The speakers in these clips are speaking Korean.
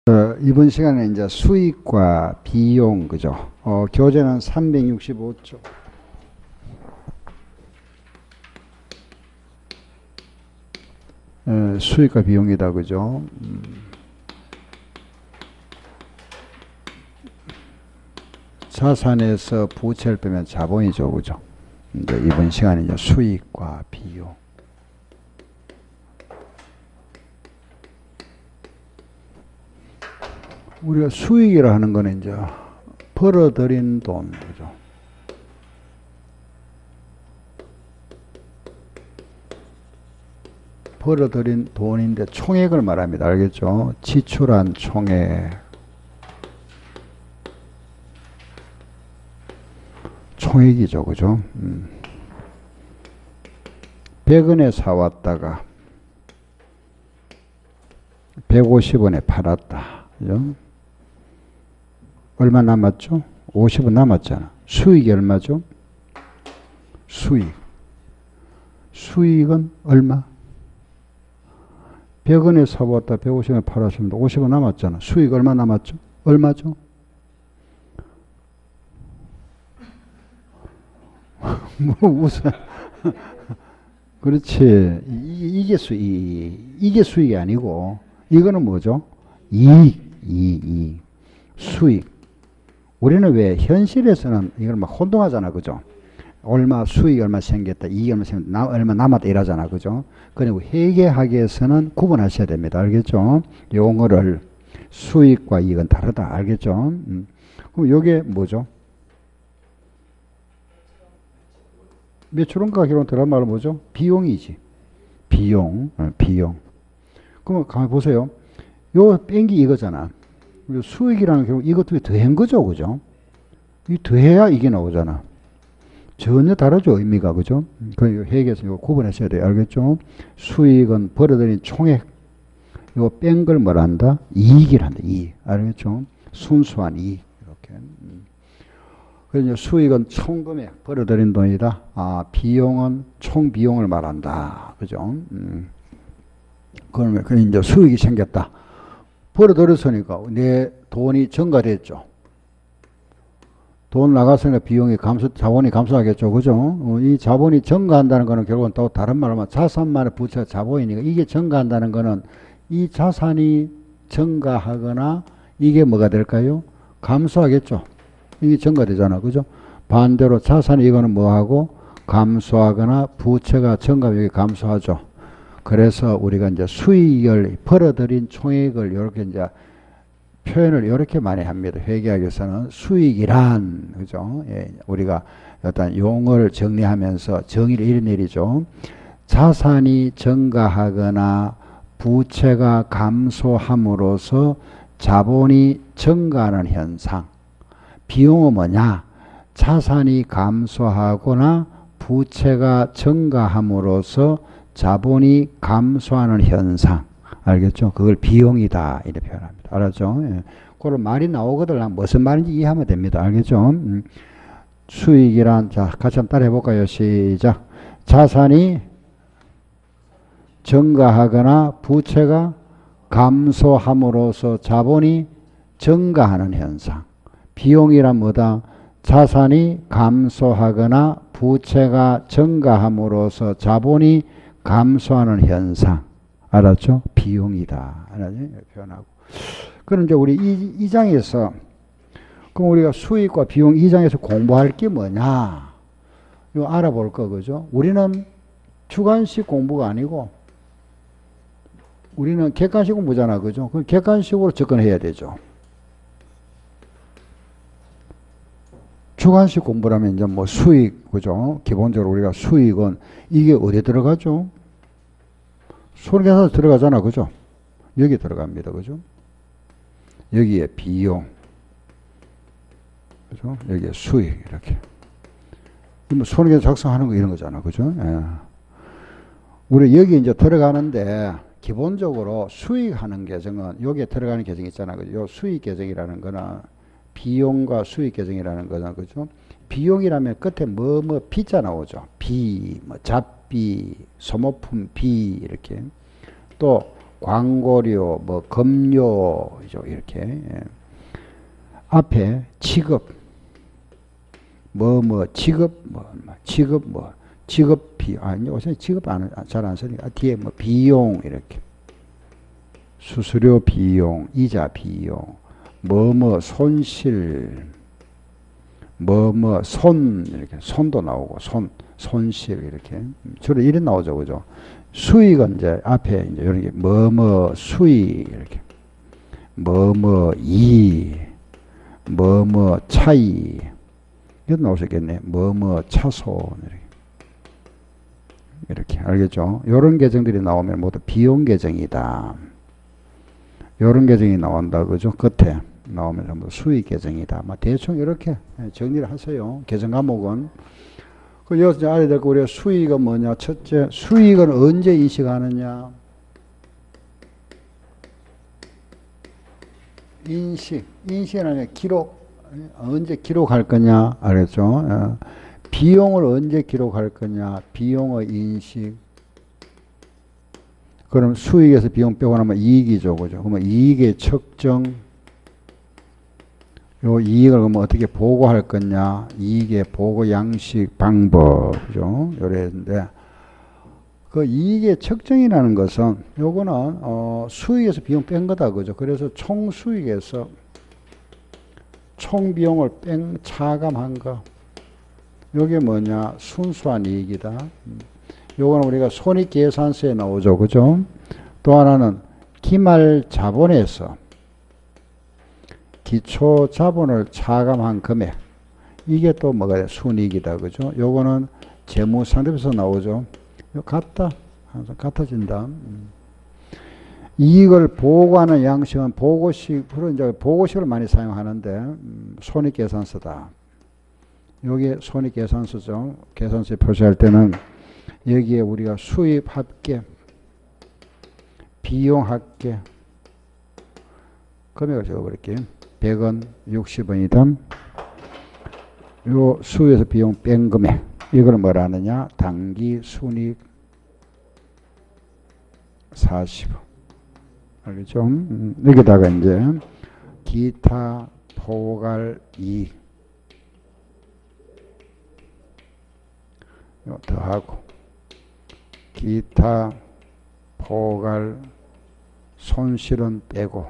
이번 시간에 이제 수익과 비용, 그죠? 교재는 365쪽. 수익과 비용이다, 그죠? 자산에서 부채를 빼면 자본이죠, 그죠? 이제 이번 시간에 이제 수익과 비용. 우리가 수익이라 하는 거는 이제 벌어들인 돈, 그죠? 벌어들인 돈인데 총액을 말합니다. 알겠죠? 지출한 총액. 총액이죠, 그죠? 100원에 사왔다가 150원에 팔았다. 그죠? 얼마 남았죠? 50원 남았잖아. 수익이 얼마죠? 수익은 얼마? 100원에 사왔다 150원에 팔았습니다. 50원 남았잖아. 수익 얼마 남았죠? 얼마죠? 뭐 웃어. 그렇지. 이게 수익이 아니고 이거는 뭐죠? 이익. 수익. 우리는 왜 현실에서는 이걸 막 혼동하잖아, 그죠? 얼마 수익 얼마 생겼다, 이익 얼마 생겼다, 얼마 남았다 이러잖아, 그죠? 그리고 회계학에서는 구분하셔야 됩니다, 알겠죠? 용어를 수익과 이익은 다르다, 알겠죠? 그럼 이게 뭐죠? 매출원가 기록은 들어간 말은 뭐죠? 비용이지. 비용. 그러면 가만히 보세요. 요 뺀기 이거잖아. 수익이라는 결국 이것도 더한 거죠, 그죠? 이 더해야 이게 나오잖아. 전혀 다르죠, 의미가, 그죠? 그 회계에서 이거 구분하셔야 돼요, 알겠죠? 수익은 벌어들인 총액. 이거 뺀 걸 뭐라 한다? 이익이란다, 이익. 알겠죠? 순수한 이익. 이렇게. 그래서 수익은 총금액, 벌어들인 돈이다. 비용은 총 비용을 말한다. 그죠? 그러면 이제 수익이 생겼다. 벌어들였으니까 내 돈이 증가됐죠. 돈 나갔으니까 비용이 자본이 감소하겠죠. 그죠? 이 자본이 증가한다는 거는 결국은 또 다른 말로 하면 자산만의 부채가 자본이니까 이게 증가한다는 거는 이 자산이 증가하거나 이게 뭐가 될까요? 감소하겠죠. 이게 증가되잖아. 그죠? 반대로 자산이 이거는 뭐하고 감소하거나 부채가 증가하면 감소하죠. 그래서 우리가 이제 수익을 벌어들인 총액을 이렇게 이제 표현을 이렇게 많이 합니다. 회계학에서는 수익이란, 그죠? 예, 우리가 어떤 용어를 정리하면서 정의를 이런 일이죠. 자산이 증가하거나 부채가 감소함으로써 자본이 증가하는 현상. 비용은 뭐냐? 자산이 감소하거나 부채가 증가함으로써 자본이 감소하는 현상. 알겠죠? 그걸 비용이다. 이렇게 표현합니다. 알았죠? 예. 그런 말이 나오거든. 무슨 말인지 이해하면 됩니다. 알겠죠? 수익이란, 자, 같이 한번 따라 해볼까요? 시작. 자산이 증가하거나 부채가 감소함으로써 자본이 증가하는 현상. 비용이란 뭐다? 자산이 감소하거나 부채가 증가함으로써 자본이 감소하는 현상. 알았죠? 비용이다. 알았죠? 표현하고. 그럼 이제 우리 이 장에서, 그럼 우리가 수익과 비용 이 장에서 공부할 게 뭐냐? 이거 알아볼 거, 그죠? 우리는 주관식 공부가 아니고, 우리는 객관식 공부잖아, 그죠? 그럼 객관식으로 접근해야 되죠. 주관식 공부라면 이제 뭐 수익, 그죠? 기본적으로 우리가 수익은 이게 어디에 들어가죠? 손해계산서 들어가잖아, 그죠? 여기 들어갑니다, 그죠? 여기에 비용, 그죠? 여기에 수익, 이렇게. 뭐 손해계산 작성하는 거 이런 거잖아, 그죠? 예. 우리 여기 이제 들어가는데, 기본적으로 수익하는 계정은 여기에 들어가는 계정 있잖아, 그죠? 요 수익 계정이라는 거는 비용과 수익 계정이라는 거는, 그죠? 비용이라면 끝에 비자 나오죠. 비, 잡비, 소모품 비, 이렇게. 또 광고료, 뭐 급료죠. 이렇게. 예. 앞에 취급, 취급비, 아니, 요새 취급 잘 안 쓰니까, 뒤에 뭐 비용, 이렇게. 수수료 비용, 이자 비용, 손실, 이렇게. 손도 나오고, 손실, 이렇게. 주로 이래 나오죠. 그죠? 수익은 이제 앞에 이제 이런 게 수익, 이렇게. 이, 차이. 이것도 나올 수 있겠네. 차손. 이렇게. 알겠죠? 요런 계정들이 나오면 모두 비용 계정이다. 요런 계정이 나온다. 그죠? 끝에 나오면 전부 수익 계정이다. 대충 이렇게 정리를 하세요. 계정 과목은. 그 여기서 알아야 될 거 우리가 수익은 뭐냐? 첫째, 수익은 언제 인식하느냐? 인식은 아니라 기록. 언제 기록할 거냐? 알겠죠? 비용을 언제 기록할 거냐? 비용의 인식. 그럼 수익에서 비용 빼고 나면 이익이죠. 그죠? 그러면 이익의 측정. 요 이익을 그러면 어떻게 보고할 거냐? 이익의 보고 양식 방법. 그죠? 요랬는데, 그 이익의 측정이라는 것은 요거는, 수익에서 비용 뺀 거다. 그죠? 그래서 총 수익에서 총 비용을 차감한 거. 요게 뭐냐? 순수한 이익이다. 요거는 우리가 손익계산서에 나오죠. 그죠? 또 하나는 기말 자본에서 기초 자본을 차감한 금액. 이게 또 뭐가 순이익이다. 그죠? 요거는 재무상답에서 나오죠. 요 같다. 항상 같아진다. 이익을 보고하는 양식은 보고식, 이제 보고식을 많이 사용하는데, 손익계산서다. 요게 손익계산서죠. 계산서에 표시할 때는 여기에 우리가 수입 합계, 비용 합계, 금액을 적어버릴게요. 100원, 60원이다. 요 수에서 비용 뺀 금액. 이걸 뭐라 하느냐? 당기 순익 40원. 알겠죠? 여기다가 이제 기타 포괄 이익. 요 더하고 기타 포괄 손실은 빼고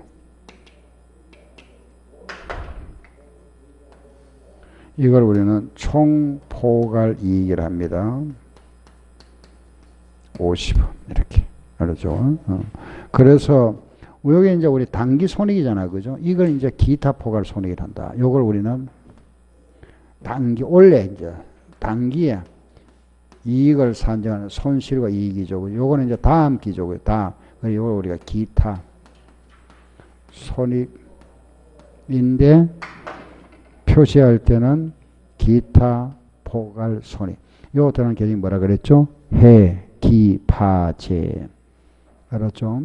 이걸 우리는 총 포괄 이익이라 합니다. 50원 이렇게. 알았죠? 그래서 여기 이제 우리 단기 손익이잖아. 그죠? 이걸 이제 기타 포괄 손익이라 한다. 요걸 우리는 단기 원래 이제 단기에 이익을 산정하는 손실과 이익이죠. 요거는 이제 다음 기조고요. 다음. 이걸 우리가 기타 손익인데 표시할 때는 기타 포괄 손익. 요 들어가는 계정이 뭐라 그랬죠? 해, 기, 파, 제. 알았죠?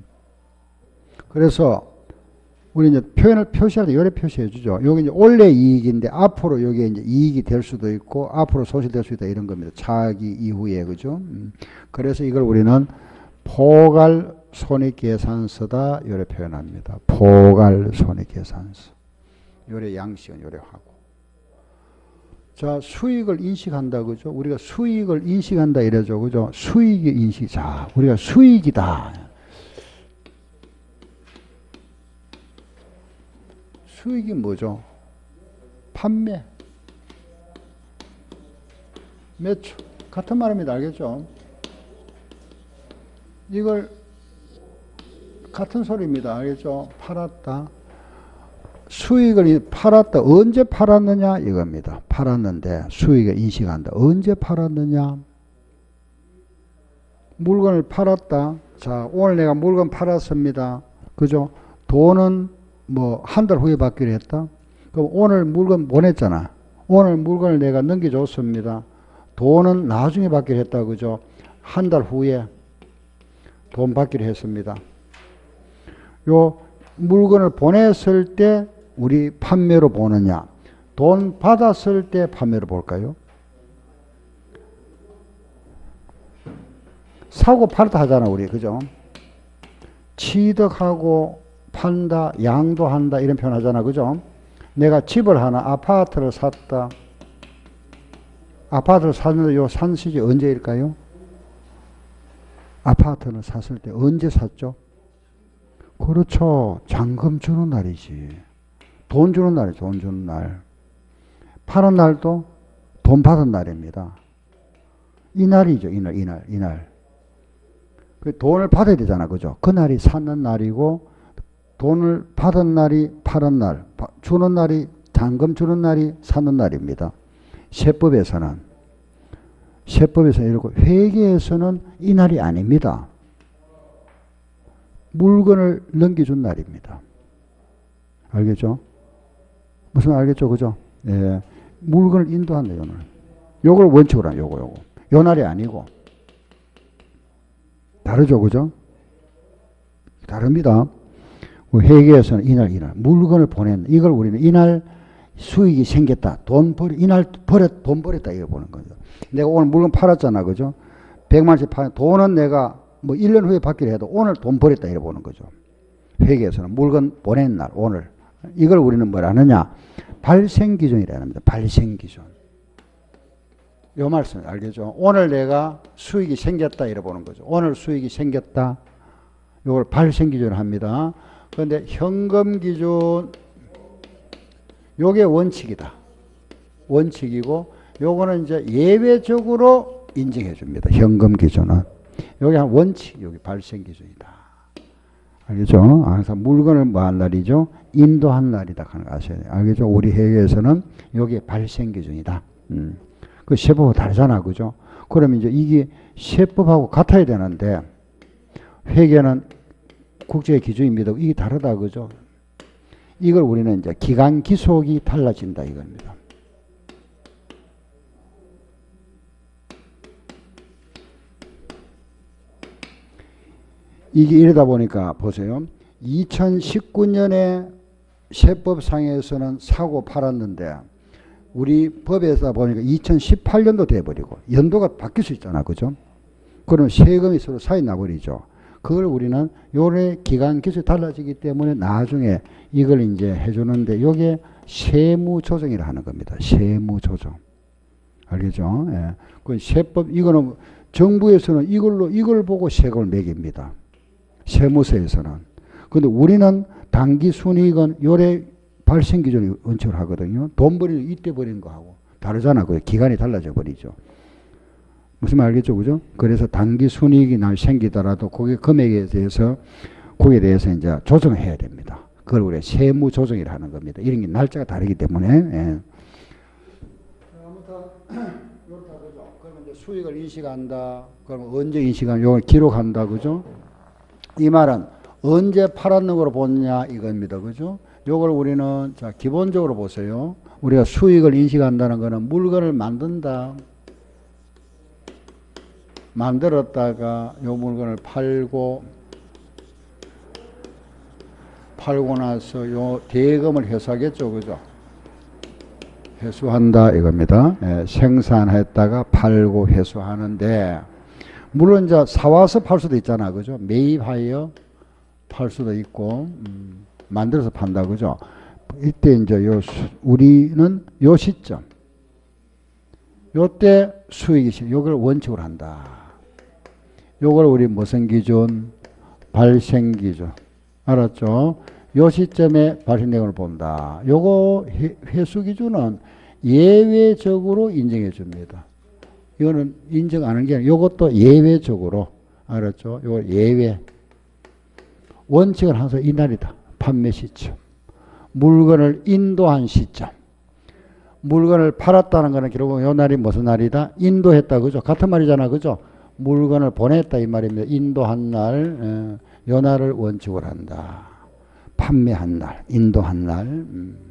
그래서 우리 이제 표현을 표시할 때 요래 표시해 주죠. 여기 이제 원래 이익인데 앞으로 여기에 이제 이익이 될 수도 있고 앞으로 손실될 수 있다 이런 겁니다. 차기 이후에. 그죠? 그래서 이걸 우리는 포괄 손익계산서다 요래 표현합니다. 포괄 손익계산서. 요래 양식은 요래 하고. 자, 수익을 인식한다. 그죠? 우리가 수익을 인식한다 이래죠. 그죠? 수익의 인식. 자, 우리가 수익이다. 수익이 뭐죠? 판매. 매출. 같은 말입니다. 알겠죠? 이걸 같은 소리입니다. 알겠죠? 팔았다. 수익을 팔았다. 언제 팔았느냐? 이겁니다. 팔았는데 수익을 인식한다. 언제 팔았느냐? 물건을 팔았다. 자, 오늘 내가 물건 팔았습니다. 그죠? 돈은 뭐 한 달 후에 받기로 했다. 그럼 오늘 물건 보냈잖아. 오늘 물건을 내가 넘겨줬습니다. 돈은 나중에 받기로 했다. 그죠? 한 달 후에 돈 받기로 했습니다. 요 물건을 보냈을 때 우리 판매로 보느냐, 돈 받았을 때 판매로 볼까요? 사고 팔았다 하잖아, 우리. 그죠? 취득하고 판다, 양도한다 이런 표현 하잖아. 그죠? 내가 집을 하나, 아파트를 샀다. 아파트를 샀는데 요 산 시기 언제일까요? 아파트를 샀을 때 언제 샀죠? 그렇죠. 잔금 주는 날이지. 돈 주는 날이죠. 돈 주는 날. 파는 날도 돈 받은 날입니다. 이 날이죠. 이날. 그 돈을 받아야 되잖아. 그죠? 그 날이 사는 날이고, 돈을 받은 날이 파는 날, 주는 날이, 잔금 주는 날이 사는 날입니다. 세법에서는 이렇고, 회계에서는 이 날이 아닙니다. 물건을 넘겨준 날입니다. 알겠죠? 무슨 말 알겠죠? 그죠? 예. 물건을 인도한다, 요 날. 요걸 원칙으로 하는 요거. 요 날이 아니고. 다르죠? 그죠? 다릅니다. 회계에서는 이날. 물건을 보낸, 이걸 우리는 이날 수익이 생겼다. 돈 벌었다. 이걸 보는 거죠. 내가 오늘 물건 팔았잖아. 그죠? 100만원씩 팔, 돈은 내가 뭐 1년 후에 받기로 해도 오늘 돈 벌었다. 이걸 보는 거죠. 회계에서는 물건 보낸 날, 오늘. 이걸 우리는 뭐라 하느냐? 발생기준이라 합니다. 발생기준. 요 말씀 알겠죠? 오늘 내가 수익이 생겼다. 이래 보는 거죠. 오늘 수익이 생겼다. 요걸 발생기준을 합니다. 그런데 현금기준, 요게 원칙이다. 원칙이고, 요거는 이제 예외적으로 인정해 줍니다. 현금기준은. 요게 한 원칙, 여기 발생기준이다. 알겠죠? 항상 물건을 뭐 한 날이죠? 인도한 날이다 하는 거 아셔야 돼요. 알겠죠? 우리 회계에서는 요게 발생기준이다. 그 세법하고 다르잖아. 그죠? 그러면 이제 이게 세법하고 같아야 되는데, 회계는 국제 기준입니다. 이게 다르다. 그죠? 이걸 우리는 이제 기간 기속이 달라진다. 이겁니다. 이게 이러다 보니까 보세요. 2019년에 세법상에서는 사고 팔았는데 우리 법에서 보니까 2018년도 돼버리고 연도가 바뀔 수 있잖아. 그죠? 그럼 세금이 서로 차이 나버리죠. 그걸 우리는 요래 기간 기술이 달라지기 때문에 나중에 이걸 이제 해주는데 요게 세무조정이라 하는 겁니다. 세무조정. 알겠죠? 예. 그 세법, 이거는 정부에서는 이걸 보고 세금을 매깁니다. 세무서에서는. 근데 우리는 단기 순이익은 요래 발생 기준을 원칙으로 하거든요. 돈 버리는 이때 버린 거하고 다르잖아. 그 기간이 달라져 버리죠. 무슨 말 알겠죠? 그죠? 그래서 단기 순이익이 날 생기더라도 거기 금액에 대해서 거기에 대해서 이제 조정해야 됩니다. 그걸 우리가 세무 조정이라 하는 겁니다. 이런 게 날짜가 다르기 때문에. 예. 아무튼 이렇다 그죠? 그러면 이제 수익을 인식한다. 그러면 언제 인식한? 요걸 기록한다. 그죠? 이 말은 언제 팔았는 거로 보느냐 이겁니다. 그죠? 요걸 우리는 자 기본적으로 보세요. 우리가 수익을 인식한다는 거는 물건을 만들었다가 요 물건을 팔고 나서 요 대금을 회수하겠죠. 그죠? 회수한다 이겁니다. 예, 생산했다가 팔고 회수하는데 물론 이제 사와서 팔 수도 있잖아. 그죠? 매입하여 팔 수도 있고 만들어서 판다. 그죠? 이때 이제 우리는 요 시점 요때 수익이 요걸 원칙으로 한다. 요걸 우리 무슨 기준? 발생 기준. 알았죠? 요 시점에 발생내용을 본다. 요거 회수 기준은 예외적으로 인정해 줍니다. 이거는 인정 안 하는 게 아니라 요것도 예외적으로. 알았죠? 요거 예외. 원칙은 항상 이날이다. 판매 시점. 물건을 인도한 시점. 물건을 팔았다는 거는 결국 요 날이 무슨 날이다? 인도했다. 그죠? 같은 말이잖아. 그죠? 물건을 보냈다 이 말입니다. 인도한 날, 요 날을 원칙으로 한다. 판매한 날, 인도한 날.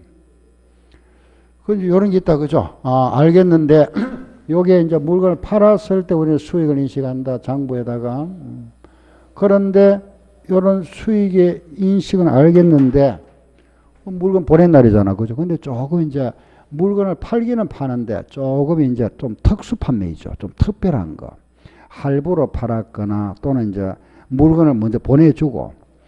그 요런 게 있다. 그죠? 아, 알겠는데 요게 이제 물건을 팔았을 때 우리는 수익을 인식한다. 장부에다가. 그런데 요런 수익의 인식은 알겠는데 물건 보낸 날이잖아. 그죠? 근데 조금 이제 물건을 팔기는 파는데 조금 이제 좀 특수 판매이죠. 좀 특별한 거. 할부로 팔았거나 또는 이제 물건을 먼저 보내주고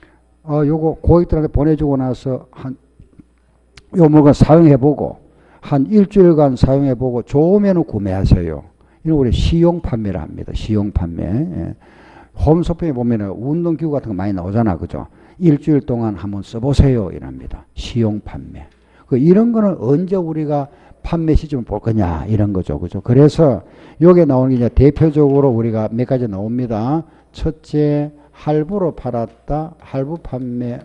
요거 고객들한테 보내주고 나서 요 물건 사용해보고 한 일주일간 사용해보고 좋으면 구매하세요. 이런 우리 시용 판매를 합니다. 시용 판매. 예. 홈쇼핑에 보면은 운동기구 같은 거 많이 나오잖아. 그죠? 일주일 동안 한번 써보세요. 이랍니다. 시용 판매. 이런 거는 언제 우리가 판매 시점을 볼 거냐. 이런 거죠. 그죠? 그래서 여기에 나오는 게 이제 대표적으로 우리가 몇 가지 나옵니다. 첫째, 할부로 팔았다. 할부 판매.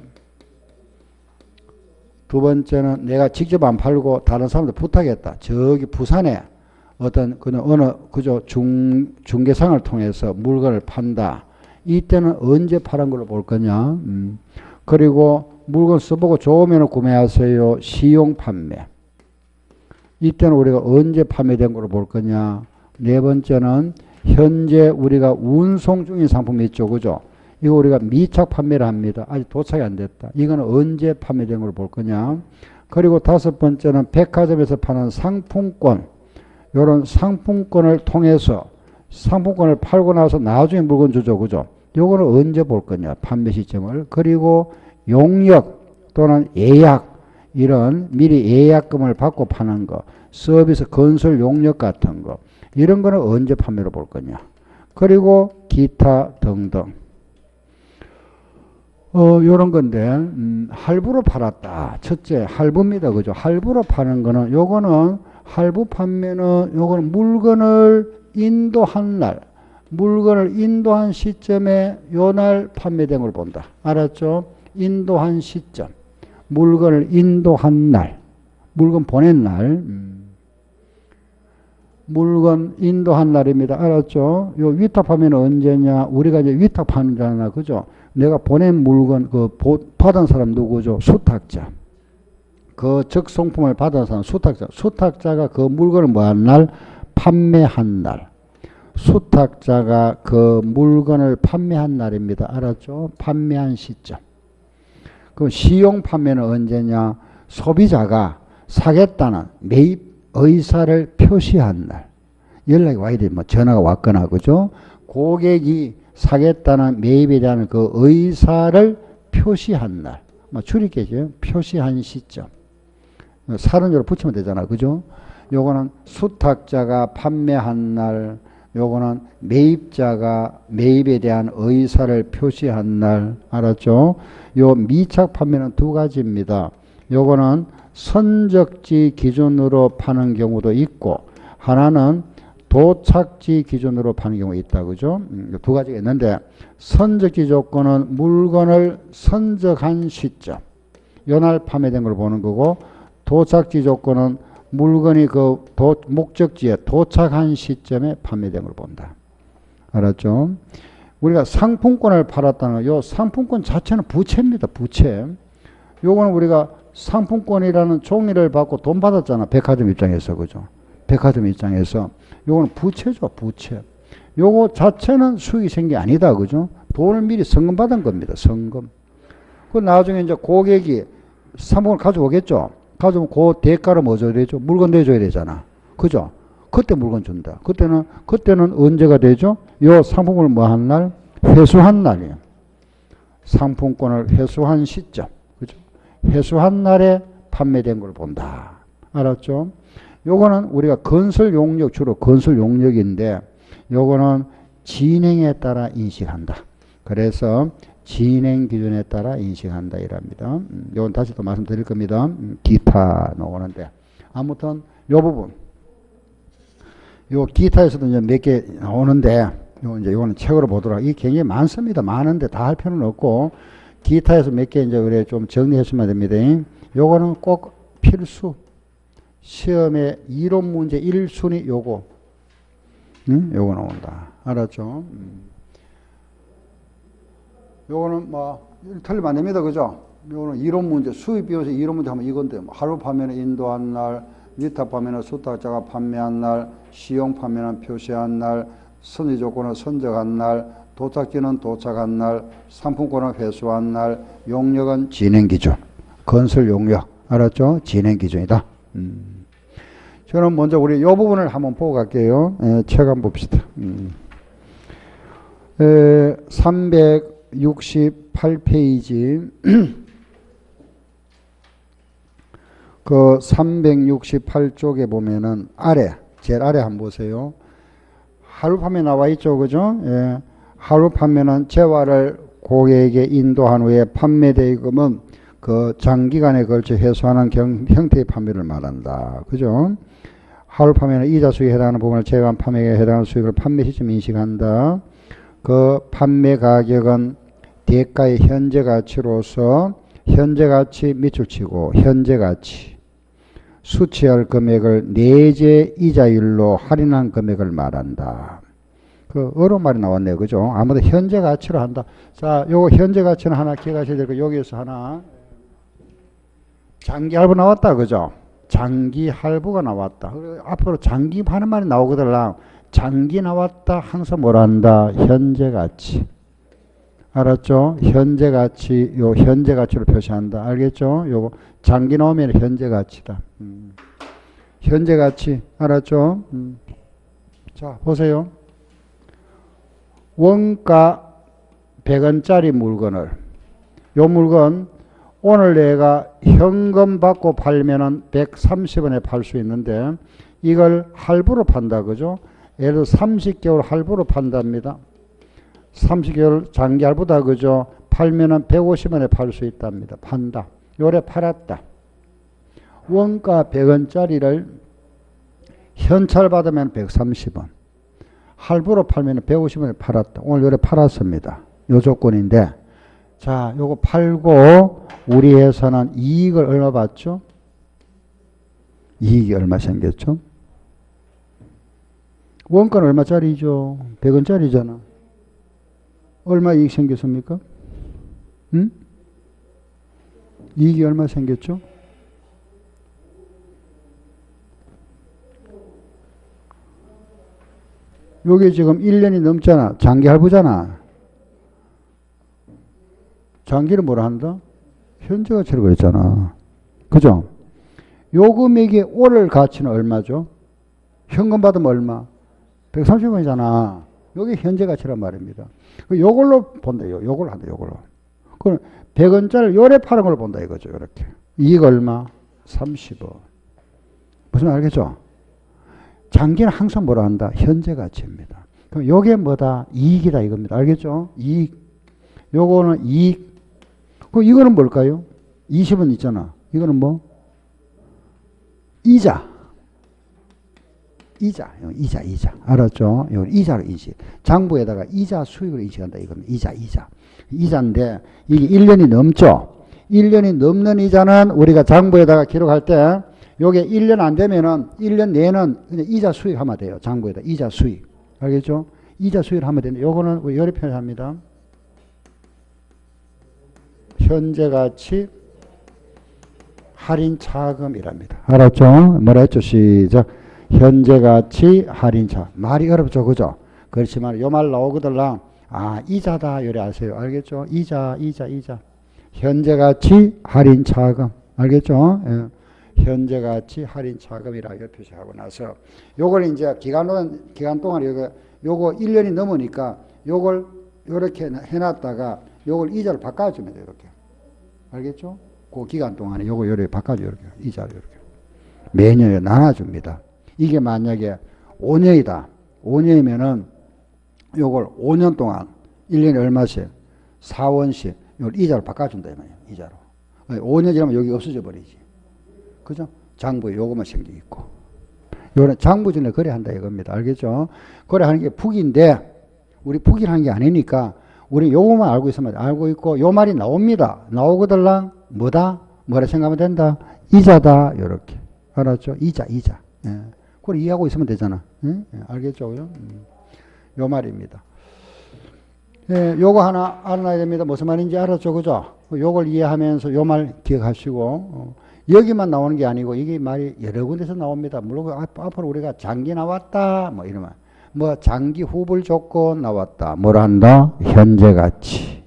두 번째는 내가 직접 안 팔고 다른 사람들 부탁했다. 저기 부산에 어떤 그죠 중개상을 통해서 물건을 판다. 이때는 언제 팔은 걸로 볼 거냐. 그리고 물건 써보고 좋으면 구매하세요. 시용 판매. 이때는 우리가 언제 판매된 걸로 볼 거냐. 네 번째는 현재 우리가 운송 중인 상품이 있죠. 그죠? 이거 우리가 미착 판매를 합니다. 아직 도착이 안 됐다. 이거는 언제 판매된 걸로 볼 거냐. 그리고 다섯 번째는 백화점에서 파는 상품권. 이런 상품권을 통해서 상품권을 팔고 나서 나중에 물건 주죠. 그죠? 요거는 언제 볼 거냐. 판매 시점을. 그리고 용역 또는 예약. 이런 미리 예약금을 받고 파는 거. 서비스 건설 용역 같은 거. 이런 거는 언제 판매로 볼 거냐. 그리고 기타 등등. 요런 건데, 할부로 팔았다. 첫째, 할부입니다. 그죠? 할부로 파는 거는, 요거는, 할부 판매는, 요거는 물건을 인도한 날, 물건을 인도한 시점에 요 날 판매된 걸 본다. 알았죠? 인도한 시점. 물건을 인도한 날, 물건 보낸 날, 물건 인도한 날입니다. 알았죠? 요 위탁하면 언제냐? 우리가 이제 위탁하는 거잖아. 그죠? 내가 보낸 물건, 받은 사람 누구죠? 수탁자. 그 적송품을 받은 사람 수탁자. 수탁자가 그 물건을 뭐 한 날? 판매한 날. 수탁자가 그 물건을 판매한 날입니다. 알았죠? 판매한 시점. 그럼 시용 판매는 언제냐? 소비자가 사겠다는 매입 의사를 표시한 날. 연락이 와야 돼. 뭐 전화가 왔거나, 그죠? 고객이 사겠다는 매입에 대한 그 의사를 표시한 날. 뭐 줄이겠죠? 표시한 시점. 사른으로 붙이면 되잖아. 그죠? 요거는 수탁자가 판매한 날. 요거는 매입자가 매입에 대한 의사를 표시한 날. 알았죠? 요 미착 판매는 두 가지입니다. 요거는 선적지 기준으로 파는 경우도 있고, 하나는 도착지 기준으로 파는 경우가 있다. 그죠? 두 가지가 있는데, 선적지 조건은 물건을 선적한 시점, 요날 판매된 걸 보는 거고, 도착지 조건은 물건이 그 목적지에 도착한 시점에 판매된 걸 본다. 알았죠? 우리가 상품권을 팔았다는 거, 요 상품권 자체는 부채입니다. 부채. 요거는 우리가 상품권이라는 종이를 받고 돈 받았잖아. 백화점 입장에서. 그죠? 백화점 입장에서. 요거는 부채죠. 부채. 요거 자체는 수익이 생긴 게 아니다. 그죠? 돈을 미리 성금 받은 겁니다. 성금. 그 나중에 이제 고객이 상품을 가져오겠죠. 가져오면 그 대가로 뭐 줘야 되죠? 물건 내줘야 되잖아. 그죠? 그때 물건 준다. 그때는 언제가 되죠? 요 상품을 뭐 한 날? 회수한 날이에요. 상품권을 회수한 시점. 그죠? 회수한 날에 판매된 걸 본다. 알았죠? 요거는 우리가 건설 용역, 주로 건설 용역인데, 요거는 진행에 따라 인식한다. 그래서 진행 기준에 따라 인식한다 이랍니다. 요건 다시 또 말씀드릴 겁니다. 기타 나오는데. 아무튼 요 부분. 요 기타에서도 이제 몇 개 나오는데, 요거는 책으로 보도록. 이 굉장히 많습니다. 많은데 다 할 필요는 없고, 기타에서 몇 개 이제 그래 좀 정리해 주면 됩니다. 요거는 꼭 필수. 시험에 이론 문제 1순위 요거. 요거 나온다. 알았죠? 요거는 뭐, 틀리면 안 됩니다. 그죠? 요거는 이론 문제, 수입 비용에서 이론 문제 하면 이건데, 하루 판매는 인도한 날, 위탁 판매는 수탁자가 판매한 날, 시용 판매는 표시한 날, 선의 조건은 선적한 날, 도착지는 도착한 날, 상품권은 회수한 날, 용역은 진행 기준. 건설 용역. 알았죠? 진행 기준이다. 저는 먼저 우리 이 부분을 한번 보고 갈게요. 책 한번 봅시다. 360 368페이지 그 368쪽에 보면은 제일 아래 한번 보세요. 하루 판매 나와 있죠, 그죠? 예. 하루 판매는 재화를 고객에게 인도한 후에 판매 대금은 그 장기간에 걸쳐 회수하는 형태의 판매를 말한다. 그죠? 하루 판매는 이자 수익에 해당하는 부분을 제외한 판매에 해당하는 수익을 판매 시점 인식한다. 그 판매 가격은 대가의 현재 가치로서 현재 가치 밑줄 치고 현재 가치 수취할 금액을 내재 이자율로 할인한 금액을 말한다. 그 어려운 말이 나왔네요. 그죠? 아무도 현재 가치로 한다. 자, 요거 현재 가치는 하나 기억하셔야 될 거 여기에서 하나 장기 할부 나왔다. 그죠? 장기 할부가 나왔다. 앞으로 장기 하는 말이 나오거든. 장기 나왔다. 항상 뭐라 한다? 현재 가치. 알았죠? 현재 가치, 요 현재 가치로 표시한다. 알겠죠? 요거 장기 나오면 현재 가치다. 현재 가치. 알았죠? 자, 보세요. 원가 100원짜리 물건을, 요 물건 오늘 내가 현금 받고 팔면은 130원에 팔 수 있는데 이걸 할부로 판다. 그죠? 예를 들어 30개월 할부로 판답니다. 30개월 장기 할부다. 그죠? 팔면은 150원에 팔 수 있답니다. 판다. 요래 팔았다. 원가 100원짜리를 현찰 받으면 130원. 할부로 팔면 150원에 팔았다. 오늘 요래 팔았습니다. 요 조건인데, 자, 요거 팔고 우리 회사는 이익을 얼마 받죠? 이익이 얼마 생겼죠? 원가는 얼마짜리죠? 100원짜리잖아. 얼마 이익 생겼습니까? 응? 이익이 얼마 생겼죠? 요게 지금 1년이 넘잖아. 장기 할부잖아. 장기는 뭐라 한다? 현재 가치로 그랬잖아. 그죠? 요 금액의 오늘 가치는 얼마죠? 현금 받으면 얼마? 130원이잖아. 요게 현재 가치란 말입니다. 요걸로 본다. 요걸로 한다. 요걸로. 그럼 100원짜리 요래 파는 걸 본다 이거죠. 이렇게. 이익 얼마? 30원. 무슨 말 알겠죠? 장기는 항상 뭐라 한다? 현재 가치입니다. 그럼 요게 뭐다? 이익이다 이겁니다. 알겠죠? 이익. 요거는 이익. 그럼 이거는 뭘까요? 20원 있잖아. 이거는 뭐? 이자. 이자. 알았죠? 이건 이자로 인식. 장부에다가 이자 수익을 인식한다 이겁니다. 이자. 이자인데 이게 1년이 넘죠? 1년이 넘는 이자는 우리가 장부에다가 기록할 때 요게 1년 안 되면은 1년 내는 그냥 이자 수익 하면 돼요. 장부에다 이자 수익. 알겠죠? 이자 수익을 하면 되는데 요거는 우리 여러 표현합니다. 현재 가치 할인 차금이랍니다. 알았죠? 뭐라 했죠? 시작. 현재 가치 할인 차. 말이 어렵죠? 그죠? 그렇지만 요 말 나오거든요. 아, 이자다. 요래 아세요? 알겠죠? 이자. 현재 가치 할인 차금. 알겠죠? 예. 현재 가치 할인 차금이라고 표시하고 나서 요걸 이제 기간 동안 요거 1년이 넘으니까 요걸 요렇게 해놨다가 요걸 이자를 바꿔주면 돼요. 이렇게. 알겠죠? 그 기간 동안에 요거 요렇게 바꿔줘. 이렇게. 이자를 이렇게. 매년에 나눠줍니다. 이게 만약에 5년이다. 5년이면은 요걸 5년 동안 1년에 얼마씩? 4원씩 요걸 이자를 바꿔준다. 이 말이에요. 이자로. 5년 지나면 여기 없어져 버리지. 그죠? 장부에 요것만 생겨 있고. 요런 장부전에 거래한다 이겁니다. 알겠죠? 거래하는 게 북인데, 우리 북이라는 게 아니니까, 우리 요것만 알고 있으면 알고 있고, 요 말이 나옵니다. 나오거들랑, 뭐다? 뭐라 생각하면 된다? 이자다. 요렇게. 알았죠? 이자. 예. 그걸 이해하고 있으면 되잖아. 예? 알겠죠? 요 말입니다. 예, 요거 하나 알아놔야 됩니다. 무슨 말인지 알았죠? 그죠? 요걸 이해하면서 요 말 기억하시고, 여기만 나오는 게 아니고 이게 말이 여러 군데서 나옵니다. 물론 앞으로 우리가 장기 나왔다 뭐 이러면 뭐 장기 후불 조건 나왔다. 뭐라 한다? 현재 가치.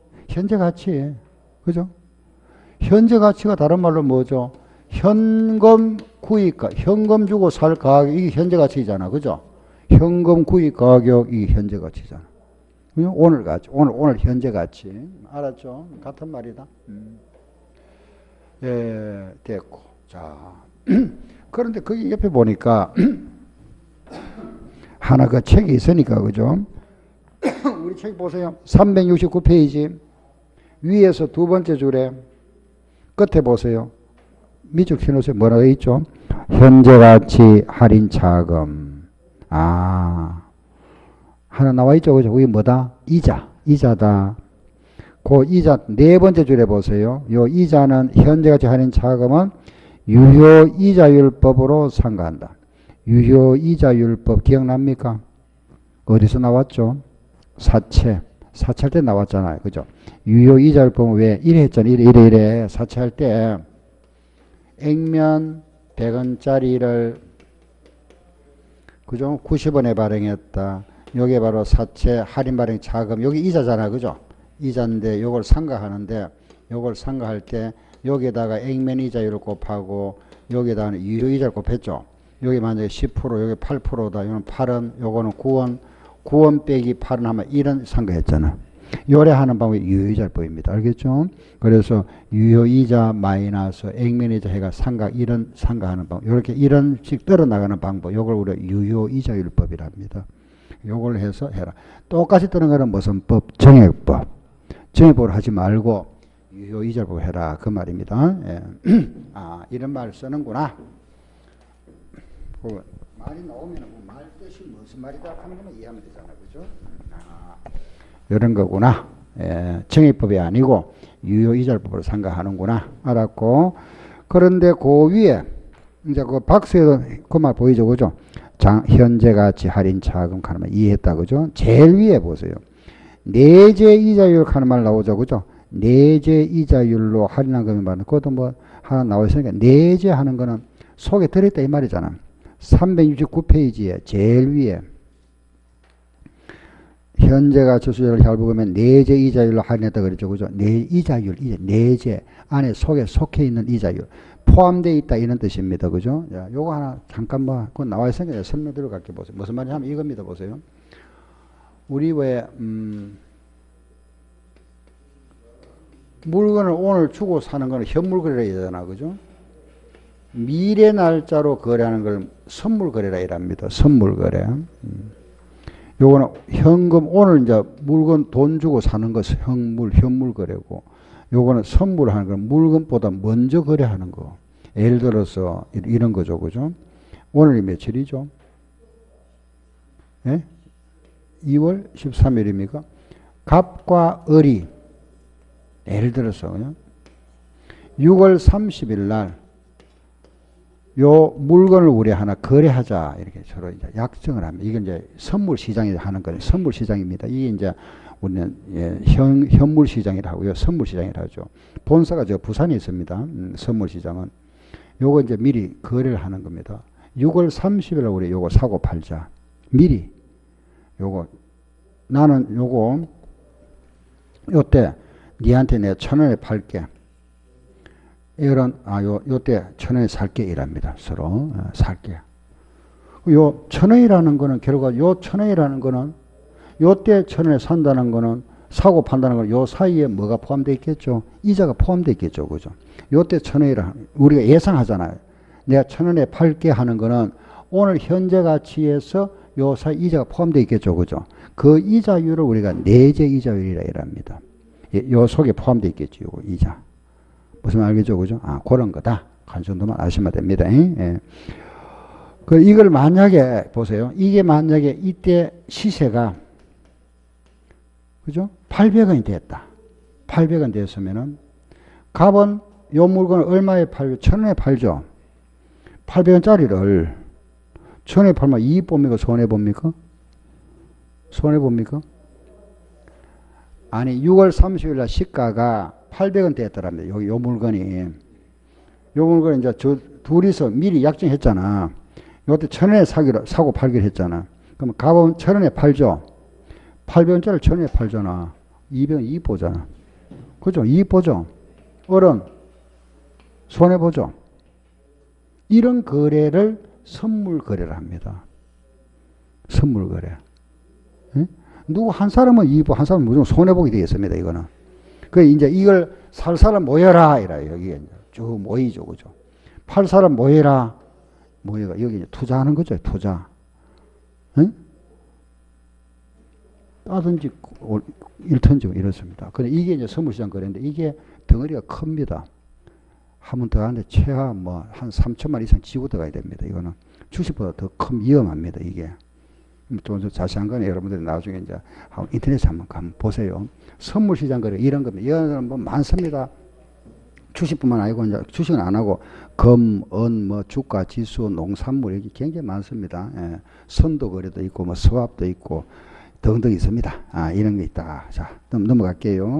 그죠? 현재 가치가 다른 말로 뭐죠? 현금 구입가. 현금 주고 살 가격 이게 현재 가치잖아. 그죠? 현금 구입 가격 이게 현재 가치잖아. 오늘 같이, 오늘 현재 같이. 알았죠? 같은 말이다. 예, 됐고. 자. 그런데 거기 옆에 보니까 하나 그 책이 있으니까, 그죠? 우리 책 보세요. 369페이지. 위에서 두 번째 줄에 끝에 보세요. 밑줄 쳐놓으세요. 뭐라고 있죠? 현재가치 할인 차금. 아. 하나 나와 있죠. 그죠? 그게 뭐다? 이자다. 그 이자 네 번째 줄에 보세요. 요 이자는 현재가치 할인 차금은 유효이자율법으로 상가한다. 유효이자율법 기억납니까? 어디서 나왔죠? 사채할 때 나왔잖아요. 그죠? 유효이자율법은 왜? 이래 했잖아요. 이래. 사채할 때 액면 100원짜리를 그죠? 90원에 발행했다. 요게 바로 사채 할인 발행 자금. 여기 이자잖아. 그죠? 이자인데 요걸 상가하는데 요걸 상가할 때 여기에다가 액면 이자율을 곱하고 여기에다가 유효이자를 곱했죠. 여기 만약에 10%, 여기 8%다. 이거는 8원, 요거는 9원. 9원 빼기 8원 하면 1원 상가했잖아. 요래 하는 방법이 유효이자법입니다. 알겠죠? 그래서 유효이자 마이너스 액면이자 해가 상가 1원 상가하는 방법. 이렇게 1원씩 떨어나가는 방법. 요걸 우리가 유효이자율법이랍니다. 요걸 해서 해라. 똑같이 뜨는 거는 무슨 법? 정액법. 정액법을 하지 말고 유효이자법 해라. 그 말입니다. 예. 아, 이런 말을 쓰는구나. 말이 나오면 말 뜻이 무슨 말이다 하는 것만 이해하면 되잖아. 그죠? 아, 이런 거구나. 예, 정액법이 아니고 유효이자법으로 상가하는구나. 알았고. 그런데 그 위에 이제 그 박스에도 그 말 보이죠. 그죠? 현재 가치 할인 차금 하는 말 이해했다. 그죠? 제일 위에 보세요. 내재 이자율 하는 말 나오죠. 그죠? 내재 이자율로 할인한 금액 받는 그것도 뭐 하나 나와 있으니까 내재 하는 거는 속에 들어있다 이 말이잖아. 369페이지에 제일 위에 현재 가치 수준을 잘 보면 내재 이자율로 할인했다 그랬죠. 그죠? 이자율, 내재 안에 속에 속해 있는 이자율 포함되어 있다 이런 뜻입니다. 그죠? 자, 요거 하나 잠깐 뭐 그건 나와 있으니까 설명드려 갈게 보세요. 무슨 말이냐면 이겁니다. 보세요. 우리 왜 물건을 오늘 주고 사는 거는 현물 거래라 하잖아. 그죠? 미래 날짜로 거래하는 걸 선물 거래라 이랍니다. 선물 거래. 요거는 현금 오늘 이제 물건 돈 주고 사는 거 현물 거래고 요거는 선물하는 거 물건보다 먼저 거래하는 거. 예를 들어서 이런 거죠. 그죠? 오늘이 며칠이죠? 예? 2월 13일입니까? 갑과 을이 예를 들어서 그냥 6월 30일 날 요 물건을 우리 하나 거래하자 이렇게 서로 이제 약정을 합니다. 이건 이제 선물 시장에 하는 거예요. 선물 시장입니다. 이게 이제 우리는 예, 현물 시장이라 하고요. 선물 시장이라 하죠. 본사가 저 부산에 있습니다. 선물 시장은 요거 이제 미리 거래를 하는 겁니다. 6월 30일 날 우리 요거 사고 팔자. 미리 요거 나는 요거 요때 니한테 내가 1,000원에 팔게. 이런 요때 1,000원에 살게 이랍니다. 서로 살게. 요 1,000원이라는 거는 결과 요 1,000원이라는 거는 요때 1,000원에 산다는 거는 사고 판다는 건 요 사이에 뭐가 포함되어 있겠죠? 이자가 포함되어 있겠죠. 그죠? 요때 1,000원이라 우리가 예상하잖아요. 내가 1,000원에 팔게 하는 거는 오늘 현재 가치에서 요 사이 이자가 포함되어 있겠죠. 그죠? 그 이자율을 우리가 내재 이자율이라 이랍니다. 요 속에 포함되어 있겠죠. 요거 이자. 무슨 말 알겠죠? 그죠? 아, 그런 거다. 한 정도만 아시면 됩니다. 예. 이걸 만약에, 보세요. 이게 만약에 이때 시세가, 그죠? 800원이 됐다. 800원 됐으면은, 갑은 요 물건을 얼마에 팔죠? 1,000원에 팔죠? 800원짜리를 1,000원에 팔면 이익 봅니까? 손해봅니까? 손해봅니까? 아니, 6월 30일 날 시가가 800원 됐더랍니다. 여기 요 물건이. 요 물건이 이제 둘이서 미리 약정했잖아. 요때 1,000원에 사고 팔기로 했잖아. 그럼 갑은 1,000원에 팔죠. 800원짜리 1,000원에 팔잖아. 200원 이익 보잖아. 그죠? 이익 보죠. 어른 손해 보죠. 이런 거래를 선물 거래를 합니다. 선물 거래. 응? 누구 한 사람은 이익 보고 한 사람은 무조건 손해보게 되겠습니다. 이거는. 그 이제 이걸 살 사람 모여라 이라 여기에 쭉 모이죠, 그죠? 팔 사람 모여라 모여가 여기 이제 투자하는 거죠, 투자. 응? 따든지 일턴지 이렇습니다. 근데 이게 이제 선물시장 거래인데 이게 덩어리가 큽니다. 한 번 더 하는데 최하 뭐 한 3천만 이상 지고 들어가야 됩니다. 이거는 주식보다 더 큰 위험합니다. 이게. 또 자세한 건 여러분들이 나중에 이제 인터넷에 한번 보세요. 선물시장 거래 이런 겁니다. 이런 건 많습니다. 주식뿐만 아니고 이제 주식은 안 하고 금, 은, 뭐 주가, 지수, 농산물 이게 굉장히 많습니다. 예. 선도 거래도 있고 뭐 스왑도 있고 등등 있습니다. 아, 이런 게 있다. 자, 넘어갈게요.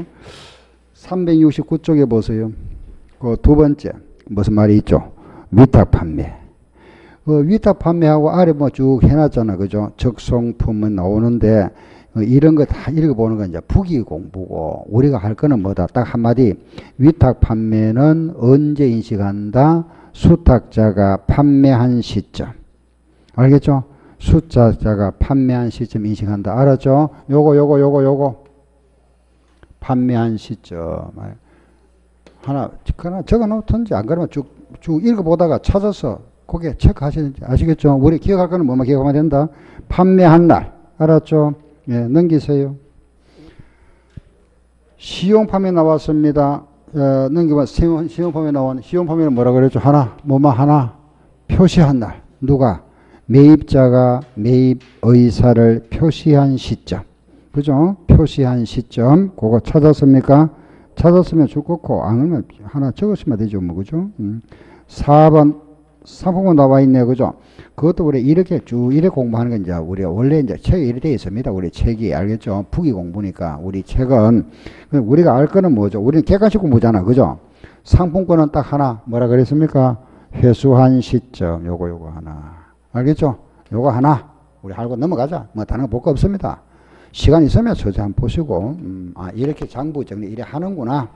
369쪽에 보세요. 그 두 번째 무슨 말이 있죠? 위탁 판매. 위탁 판매하고 아래 뭐 쭉 해놨잖아, 그죠? 적성품은 나오는데 이런 거 다 읽어보는 건 이제 부기 공부고 우리가 할 거는 뭐다? 딱 한마디. 위탁 판매는 언제 인식한다? 수탁자가 판매한 시점. 알겠죠? 수탁자가 판매한 시점 인식한다. 알았죠? 요거. 판매한 시점. 하나 적어 놓던지 안 그러면 쭉 읽어보다가 찾아서 그게 체크하시는지 아시겠죠? 우리 기억할 거는 뭐만 기억하면 된다? 판매한 날. 알았죠? 예, 넘기세요. 시용 판매 나왔습니다. 넘기면 시용 판매 나온 시용 판매는 뭐라 그랬죠? 하나 표시한 날. 누가? 매입자가 매입 의사를 표시한 시점. 그죠? 표시한 시점. 그거 찾았습니까? 찾았으면 좋고 안 그러면 하나 적으시면 되죠. 뭐 그죠? 4번 상품은 나와 있네요. 그죠? 그것도 우리 이렇게 쭉 이렇게 공부하는 건 이제 우리가 원래 이제 책이 이렇게 되어 있습니다. 우리 책이 알겠죠? 부기 공부니까 우리 책은 우리가 알 거는 뭐죠? 우리는 객관식 공부잖아. 그죠? 상품권은 딱 하나 뭐라 그랬습니까? 회수한 시점 요거 하나. 알겠죠? 요거 하나 우리 알고 넘어가자. 뭐 다른 거 볼 거 없습니다. 시간 있으면 저자 한번 보시고 이렇게 장부 정리 이래 하는구나.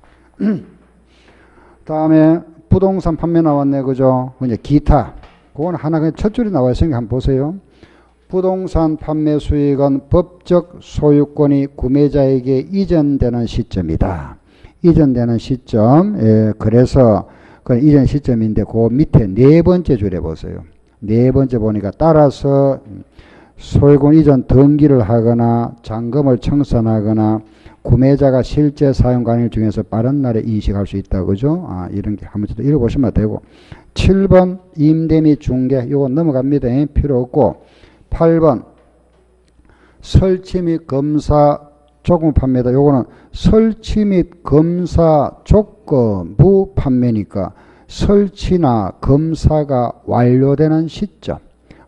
다음에 부동산 판매 나왔네. 그죠? 이제 기타. 그건 하나 그냥 첫 줄이 나와 있으니까 한번 보세요. 부동산 판매 수익은 법적 소유권이 구매자에게 이전되는 시점이다. 이전되는 시점. 예, 그래서 그 이전 시점인데 그 밑에 네 번째 줄에 보세요. 네 번째 보니까 따라서 소유권 이전 등기를 하거나 잔금을 청산하거나 구매자가 실제 사용 관일 중에서 빠른 날에 인식할 수 있다. 그죠? 이런 게 한번 읽어보시면 되고. 7번 임대 및 중개. 요거 넘어갑니다. 필요 없고. 8번 설치 및 검사 조건 판매다. 요거는 설치 및 검사 조건부 판매니까 설치나 검사가 완료되는 시점.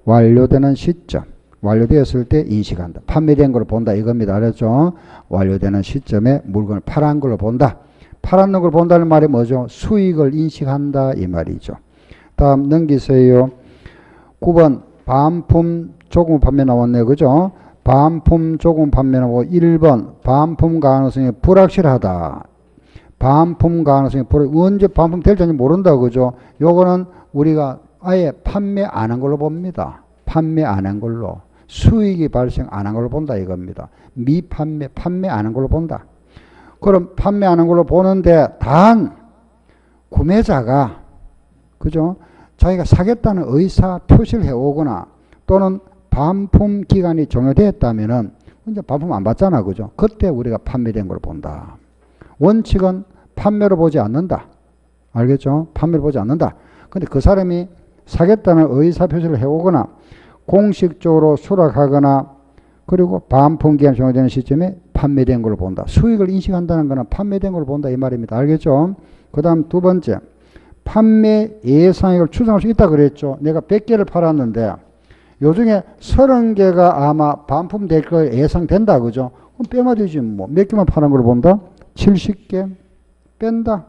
완료되었을 때 인식한다. 판매된 걸 본다 이겁니다. 알았죠? 완료되는 시점에 물건을 팔은 걸로 본다. 팔았는 걸 본다는 말이 뭐죠? 수익을 인식한다 이 말이죠. 다음 넘기세요. 9번 반품 조금 판매 나왔네요. 그죠? 반품 조금 판매 나오고 1번 반품 가능성이 불확실하다. 반품 가능성이 언제 반품 될지 모른다. 그죠? 요거는 우리가 아예 판매 안 한 걸로 봅니다. 판매 안 한 걸로. 수익이 발생 안 한 걸로 본다 이겁니다. 미판매, 판매 안 한 걸로 본다. 그럼 판매 안 한 걸로 보는데 단 구매자가 그죠? 자기가 사겠다는 의사 표시를 해오거나 또는 반품 기간이 종료되었다면은 이제 반품 안 받잖아. 그죠? 그때 우리가 판매된 걸 본다. 원칙은 판매로 보지 않는다. 알겠죠? 판매로 보지 않는다. 근데 그 사람이 사겠다는 의사 표시를 해오거나 공식적으로 수락하거나 그리고 반품기한 종료되는 시점에 판매된 걸로 본다. 수익을 인식한다는 것은 판매된 걸로 본다 이 말입니다. 알겠죠? 그 다음 두 번째 판매 예상액을 추정할 수 있다 그랬죠. 내가 100개를 팔았는데 요중에 30개가 아마 반품될 거 예상된다. 그죠? 그럼 빼면 되지 뭐. 몇 개만 파는 걸로 본다? 70개 뺀다.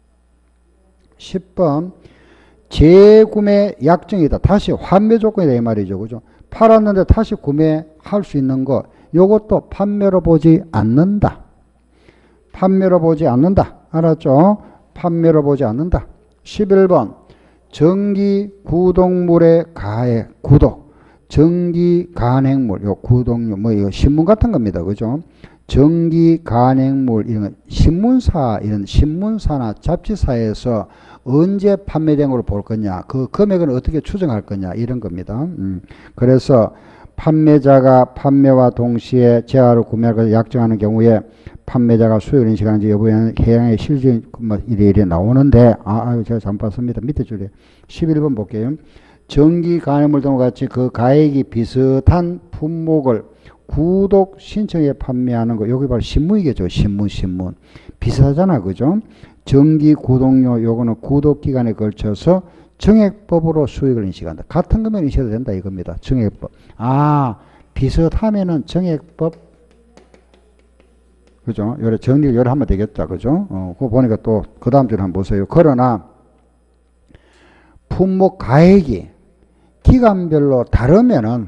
10번 재구매 약정이다. 다시 환매 조건이다 이 말이죠. 그죠? 팔았는데 다시 구매할 수 있는 거 요것도 판매로 보지 않는다. 판매로 보지 않는다. 알았죠? 판매로 보지 않는다. 11번 정기 구독물의 가액 구독. 전기 간행물, 요 구독료, 뭐 이거 신문 같은 겁니다. 그죠? 전기 간행물 이런 신문사 이런 신문사나 잡지사에서 언제 판매된 걸 볼 거냐, 그 금액은 어떻게 추정할 거냐 이런 겁니다. 그래서 판매자가 판매와 동시에 재화를 구매할 것을 약정하는 경우에 판매자가 수요를 인식하는지 여부에는 해양의 실질 뭐 이래 나오는데 제가 잘못 봤습니다. 밑에 줄에 11번 볼게요. 전기 간행물 등과 같이 그 가액이 비슷한 품목을 구독 신청에 판매하는 거, 여기 바로 신문이겠죠. 신문. 비슷하잖아. 그죠? 전기 구독료, 요거는 구독 기간에 걸쳐서 정액법으로 수익을 인식한다. 같은 금액 인식해도 된다 이겁니다. 정액법. 비슷하면은 정액법. 그죠? 요래 정리를 요래 하면 되겠다. 그죠? 그거 보니까 또 그 다음 줄 한번 보세요. 그러나 품목 가액이 기간별로 다르면은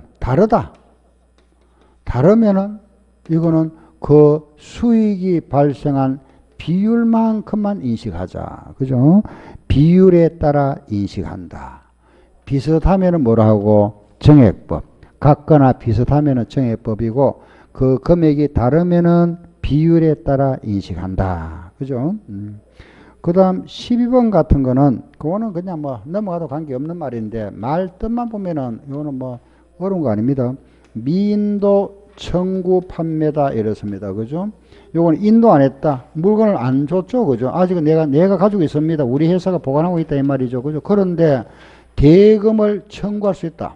이거는 그 수익이 발생한 비율만큼만 인식하자. 그죠? 비율에 따라 인식한다. 비슷하면은 뭐라 하고? 정액법. 같거나 비슷하면은 정액법이고, 그 금액이 다르면은 비율에 따라 인식한다. 그죠? 그 다음 12번 같은 거는, 그거는 그냥 뭐 넘어가도 관계없는 말인데, 말 뜻만 보면은, 이거는 뭐 어려운 거 아닙니다. 미인도 청구 판매다 이렇습니다. 그죠? 요거는 인도 안 했다. 물건을 안 줬죠. 그죠? 아직은 내가 가지고 있습니다. 우리 회사가 보관하고 있다 이 말이죠. 그죠? 그런데 대금을 청구할 수 있다.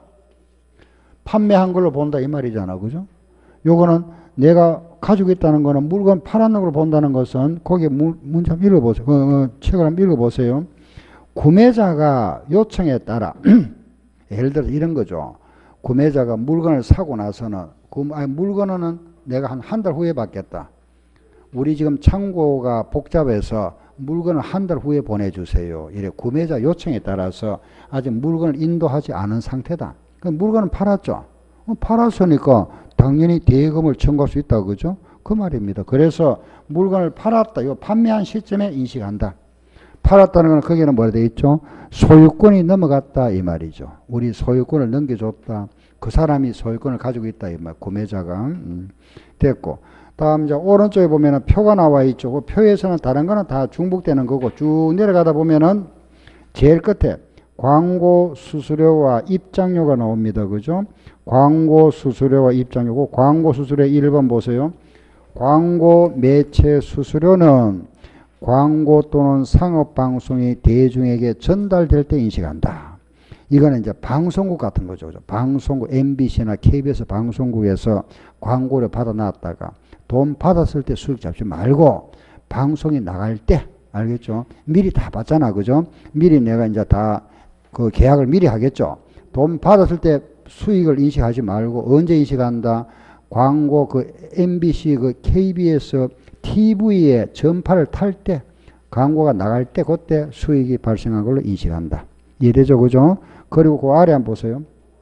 판매한 걸로 본다 이 말이잖아. 그죠? 요거는 내가 가지고 있다는 거는 물건 팔았는 걸로 본다는 것은 거기에 문자 읽어보세요. 책을 한번 읽어보세요. 구매자가 요청에 따라 예를 들어 이런 거죠. 구매자가 물건을 사고 나서는 물건은 내가 한 달 후에 받겠다. 우리 지금 창고가 복잡해서 물건을 한 달 후에 보내주세요. 이래 구매자 요청에 따라서 아직 물건을 인도하지 않은 상태다. 그럼 물건은 팔았죠. 팔았으니까 당연히 대금을 청구할 수 있다. 그죠? 그 말입니다. 그래서 물건을 팔았다. 이거 판매한 시점에 인식한다. 팔았다는 건 거기에는 뭐라 되어 있죠? 소유권이 넘어갔다 이 말이죠. 우리 소유권을 넘겨줬다. 그 사람이 소유권을 가지고 있다 이 말. 구매자가 됐고. 다음 이제 오른쪽에 보면은 표가 나와 있죠. 그 표에서는 다른 거는 다 중복되는 거고 쭉 내려가다 보면은 제일 끝에 광고 수수료와 입장료가 나옵니다. 그죠? 광고 수수료와 입장료고 광고 수수료 1번 보세요. 광고 매체 수수료는 광고 또는 상업방송이 대중에게 전달될 때 인식한다. 이거는 이제 방송국 같은 거죠. 방송국, MBC나 KBS 방송국에서 광고를 받아놨다가 돈 받았을 때 수익 잡지 말고 방송이 나갈 때, 알겠죠? 미리 다 받잖아. 그죠? 미리 내가 이제 다 그 계약을 미리 하겠죠? 돈 받았을 때 수익을 인식하지 말고 언제 인식한다? 광고 그 MBC 그 KBS TV에 전파를 탈 때 광고가 나갈 때 그때 수익이 발생한 걸로 인식한다. 이해되죠? 그죠? 그리고 그 아래 한번 보세요.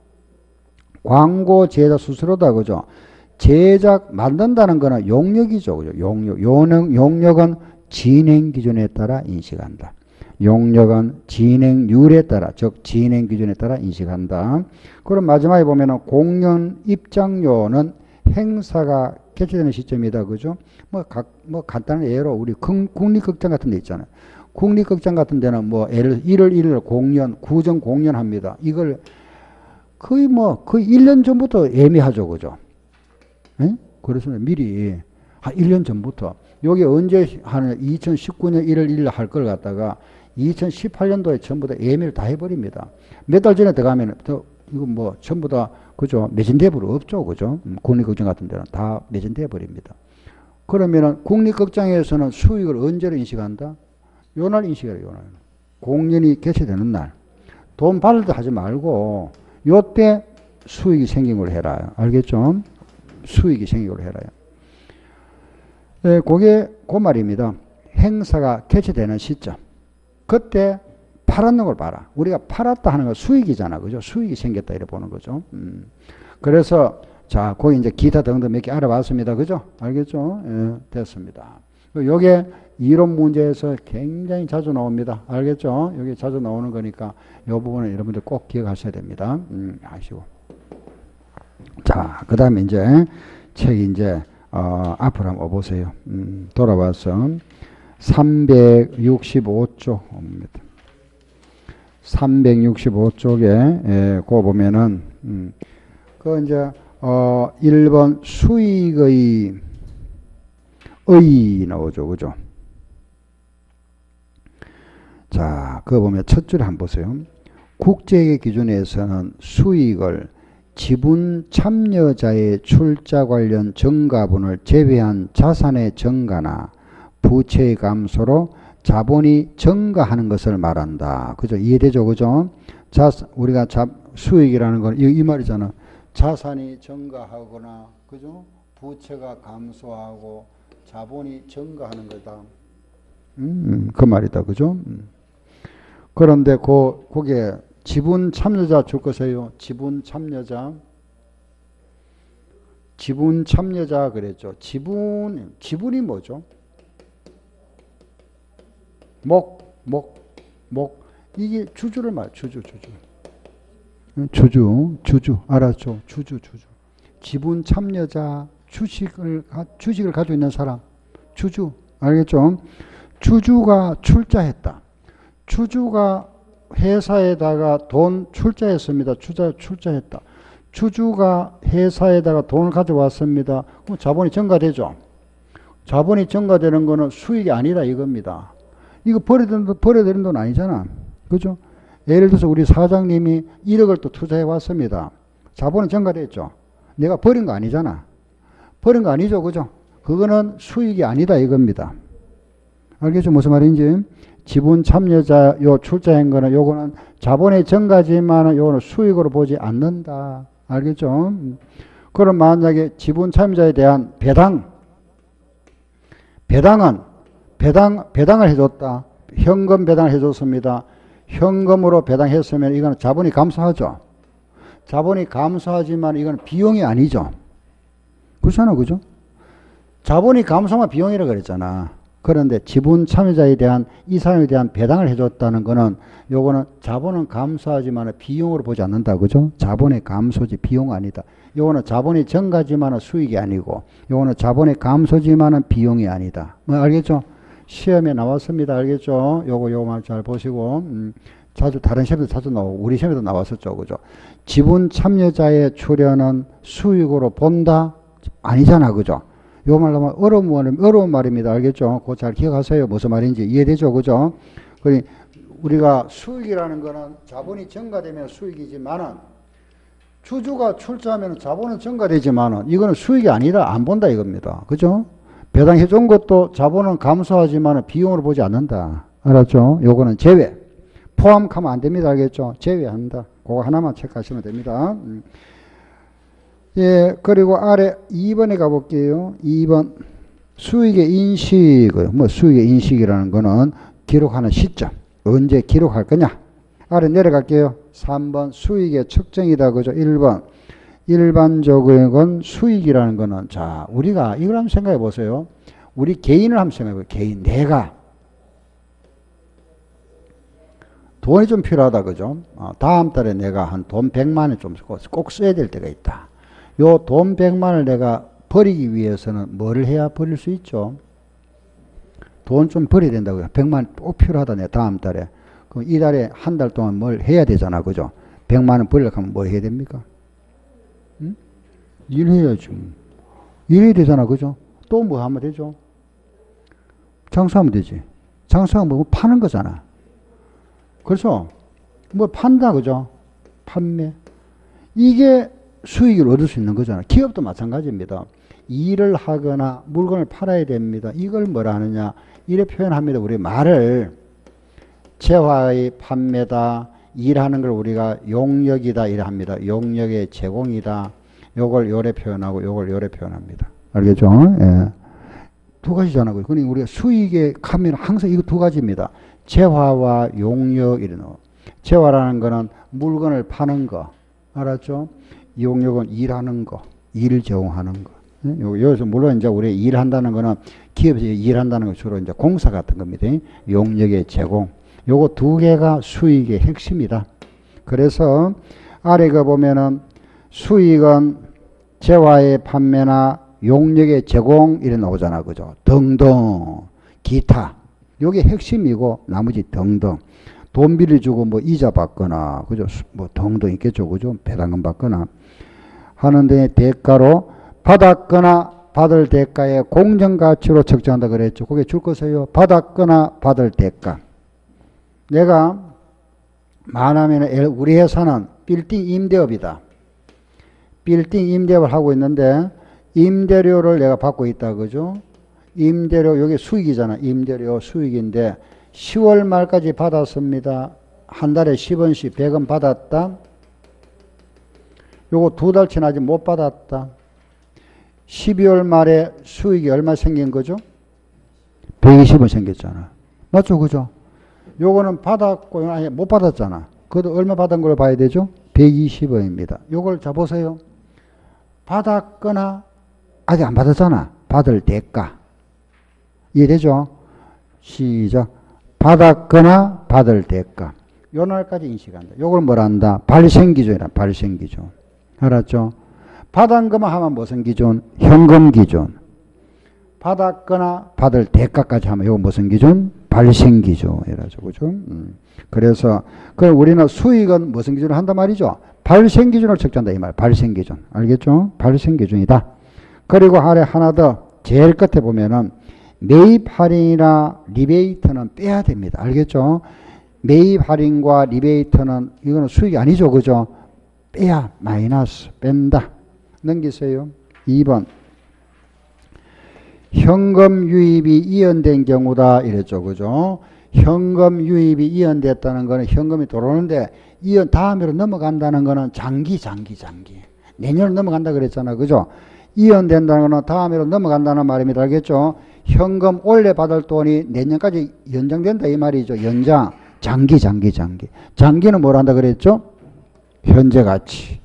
광고 제작 수수료다. 그죠? 제작 만든다는 거는 용역이죠. 그죠? 용역은 진행 기준에 따라 인식한다. 용역은 진행률에 따라, 즉 진행 기준에 따라 인식한다. 그럼 마지막에 보면은 공연 입장료는 행사가 개최되는 시점이다. 그죠? 뭐 간단한 예로 우리 국립극장 같은 데 있잖아요. 국립극장 같은 데는 뭐 예를 1월 1일 공연, 구정 공연합니다. 이걸 거의 1년 전부터 예매하죠. 그죠? 에? 그래서 미리 1년 전부터 여기 언제 하는 2019년 1월 1일 할 걸 갖다가 2018년도에 전부 다 예매를 다 해버립니다. 몇 달 전에 들어가면 이거 뭐 전부 다 그죠? 매진돼 버려 없죠. 그죠? 국립극장 같은 데는 다 매진돼 버립니다. 그러면은 국립극장에서는 수익을 언제로 인식한다? 요날 인식해요. 요날. 공연이 개최되는 날. 돈 받을 때 하지 말고 요때 수익이 생긴 걸 해라. 알겠죠? 수익이 생긴 걸 해라요. 네, 그게 그 말입니다. 행사가 개최되는 시점. 그때 팔았는 걸 봐라. 우리가 팔았다 하는 건 수익이잖아. 그죠? 수익이 생겼다 이렇게 보는 거죠. 그래서 자, 거기 이제 기타 등등 몇 개 알아봤습니다. 그죠? 알겠죠? 예, 됐습니다. 요게 이론 문제에서 굉장히 자주 나옵니다. 알겠죠? 여기 자주 나오는 거니까 이 부분은 여러분들 꼭 기억하셔야 됩니다. 아시고. 자, 그 다음에 이제 책이 이제 앞으로 한번 보세요. 돌아와서 365쪽입니다. 365쪽에 그거 보면은 그 이제 1번 수익의 의 나오죠, 그죠? 자, 그거 보면 첫 줄에 한번 보세요. 국제의 기준에서는 수익을 지분 참여자의 출자 관련 정가분을 제외한 자산의 정가나 부채의 감소로 자본이 증가하는 것을 말한다. 그죠? 이해되죠? 그죠? 우리가 수익이라는 건 이 말이잖아. 자산이 증가하거나, 그죠? 부채가 감소하고 자본이 증가하는 거다. 그 말이다. 그죠? 그런데 거기에 지분 참여자 줄 것이에요. 지분 참여자 그랬죠. 지분이 뭐죠? 이게 주주를 주주. 알았죠? 주주. 지분 참여자, 주식을 가지고 있는 사람. 주주. 알겠죠? 주주가 출자했다. 주주가 회사에다가 돈 출자했습니다. 출자했다. 주주가 회사에다가 돈을 가져왔습니다. 그럼 자본이 증가되죠. 자본이 증가되는 거는 수익이 아니다 이겁니다. 이거 버려야 되는 돈 아니잖아. 그죠? 예를 들어서 우리 사장님이 1억을 또 투자해 왔습니다. 자본은 증가됐죠. 내가 버린 거 아니잖아. 버린 거 아니죠. 그죠? 그거는 수익이 아니다 이겁니다. 알겠죠? 무슨 말인지? 지분 참여자 출자한 거는 요거는 자본의 증가지만 요거는 수익으로 보지 않는다. 알겠죠? 그럼 만약에 지분 참여자에 대한 배당을 해줬다. 현금 배당을 해줬습니다. 현금으로 배당했으면 이거는 자본이 감소하죠. 자본이 감소하지만 이건 비용이 아니죠. 그렇잖아, 그죠? 자본이 감소하면 비용이라고 그랬잖아. 그런데 지분 참여자에 대한 이 사람에 대한 배당을 해줬다는 거는 요거는 자본은 감소하지만 비용으로 보지 않는다. 그죠? 자본의 감소지 비용 아니다. 요거는 자본이 증가지만 수익이 아니고 요거는 자본의 감소지만 비용이 아니다. 뭐 알겠죠? 시험에 나왔습니다. 알겠죠? 요거 말 잘 보시고 자주 다른 시험에도 자주 나오고 우리 시험에도 나왔었죠. 그죠? 지분 참여자의 출연은 수익으로 본다? 아니잖아. 그죠? 요 말로 하면 어려운 말입니다. 알겠죠? 그거 잘 기억하세요. 무슨 말인지 이해되죠? 그죠? 우리가 수익이라는 거는 자본이 증가되면 수익이지만은 주주가 출자하면 자본은 증가되지만은 이거는 수익이 아니라 안 본다 이겁니다. 그죠? 배당해 준 것도 자본은 감소하지만은 비용으로 보지 않는다. 알았죠? 요거는 제외. 포함하면 안 됩니다. 알겠죠? 제외한다. 그거 하나만 체크하시면 됩니다. 예, 그리고 아래 2번에 가볼게요. 2번. 수익의 인식을, 수익의 인식이라는 거는 기록하는 시점. 언제 기록할 거냐? 아래 내려갈게요. 3번. 수익의 측정이다. 그죠? 1번. 일반적인 수익이라는 거는, 자, 우리가 이걸 한번 생각해 보세요. 우리 개인을 한번 생각해 보세요. 개인, 내가. 돈이 좀 필요하다. 그죠? 다음 달에 내가 한 돈 100만 원 좀 꼭 써야 될 때가 있다. 요 돈 100만을 내가 버리기 위해서는 뭐를 해야 버릴 수 있죠? 돈 좀 버려야 된다고요. 100만 꼭 필요하다. 내 다음 달에. 그럼 이달에 한 달 동안 뭘 해야 되잖아. 그죠? 100만 원 버리려고 하면 뭘 해야 됩니까? 응? 일해야지. 일해야 되잖아. 그죠? 또 뭐 하면 되죠? 장사하면 되지. 장사하면 뭐 파는 거잖아. 그래서 뭐 판다. 그죠? 판매. 이게 수익을 얻을 수 있는 거잖아. 기업도 마찬가지입니다. 일을 하거나 물건을 팔아야 됩니다. 이걸 뭐라 하느냐. 이렇게 표현합니다. 우리 말을 재화의 판매다. 일하는 걸 우리가 용역이다. 이래 합니다. 용역의 제공이다. 요걸 요래 표현하고 요걸 요래 표현합니다. 알겠죠? 예. 두 가지잖아. 그러니 우리가 수익의 하면 항상 이거 두 가지입니다. 재화와 용역 이런 거. 재화라는 거는 물건을 파는 거. 알았죠? 용역은 일하는 거, 일을 제공하는 거. 여기서 물론 이제 우리 일한다는 거는 기업에서 일한다는 건 주로 이제 공사 같은 겁니다. 용역의 제공. 요거 두 개가 수익의 핵심이다. 그래서 아래 거 보면은 수익은 재화의 판매나 용역의 제공 이래 나오잖아. 그죠? 등등 기타 요게 핵심이고 나머지 등등 돈 빌려주고 뭐 이자 받거나 그죠? 뭐 등등 있겠죠. 그죠? 배당금 받거나 하는데 대가로 받았거나 받을 대가에 공정가치로 측정한다 그랬죠. 그게 줄 거세요. 받았거나 받을 대가. 내가 말하면 우리 회사는 빌딩 임대업이다. 빌딩 임대업을 하고 있는데 임대료를 내가 받고 있다. 그죠? 임대료 여기 수익이잖아. 임대료 수익인데 10월 말까지 받았습니다. 한 달에 10원씩 100원 받았다. 요거 두 달 지나지 못 받았다. 12월 말에 수익이 얼마 생긴 거죠? 120원 생겼잖아. 맞죠? 그죠? 요거는 받았고, 아니, 못 받았잖아. 그것도 얼마 받은 걸 봐야 되죠? 120원입니다. 요걸 잡으세요. 받았거나, 아직 안 받았잖아. 받을 대가. 이해되죠? 시작. 받았거나 받을 대가. 요 날까지 인식한다. 요걸 뭐라 한다? 발생기준이라. 발생기준. 알았죠? 받은 것만 하면 무슨 기준? 현금 기준. 받았거나 받을 대가까지 하면 이거 무슨 기준? 발생 기준이라죠. 그죠? 그래서 우리는 수익은 무슨 기준을 한단 말이죠? 발생 기준을 측정한다 이 말. 발생 기준. 알겠죠? 발생 기준이다. 그리고 아래 하나 더 제일 끝에 보면은 매입 할인이나 리베이트는 빼야 됩니다. 알겠죠? 매입 할인과 리베이트는 이거는 수익이 아니죠. 그죠? 빼야 마이너스 뺀다. 넘기세요. 2번. 현금 유입이 이연된 경우다 이랬죠. 그죠? 현금 유입이 이연됐다는 거는 현금이 들어오는데 이연 다음으로 넘어간다는 거는 장기. 내년으로 넘어간다 그랬잖아. 그죠? 이연된다는 거는 다음으로 넘어간다는 말입니다. 알겠죠? 현금 올해 받을 돈이 내년까지 연장된다 이 말이죠. 연장. 장기. 장기는 뭘 한다 그랬죠? 현재 가치.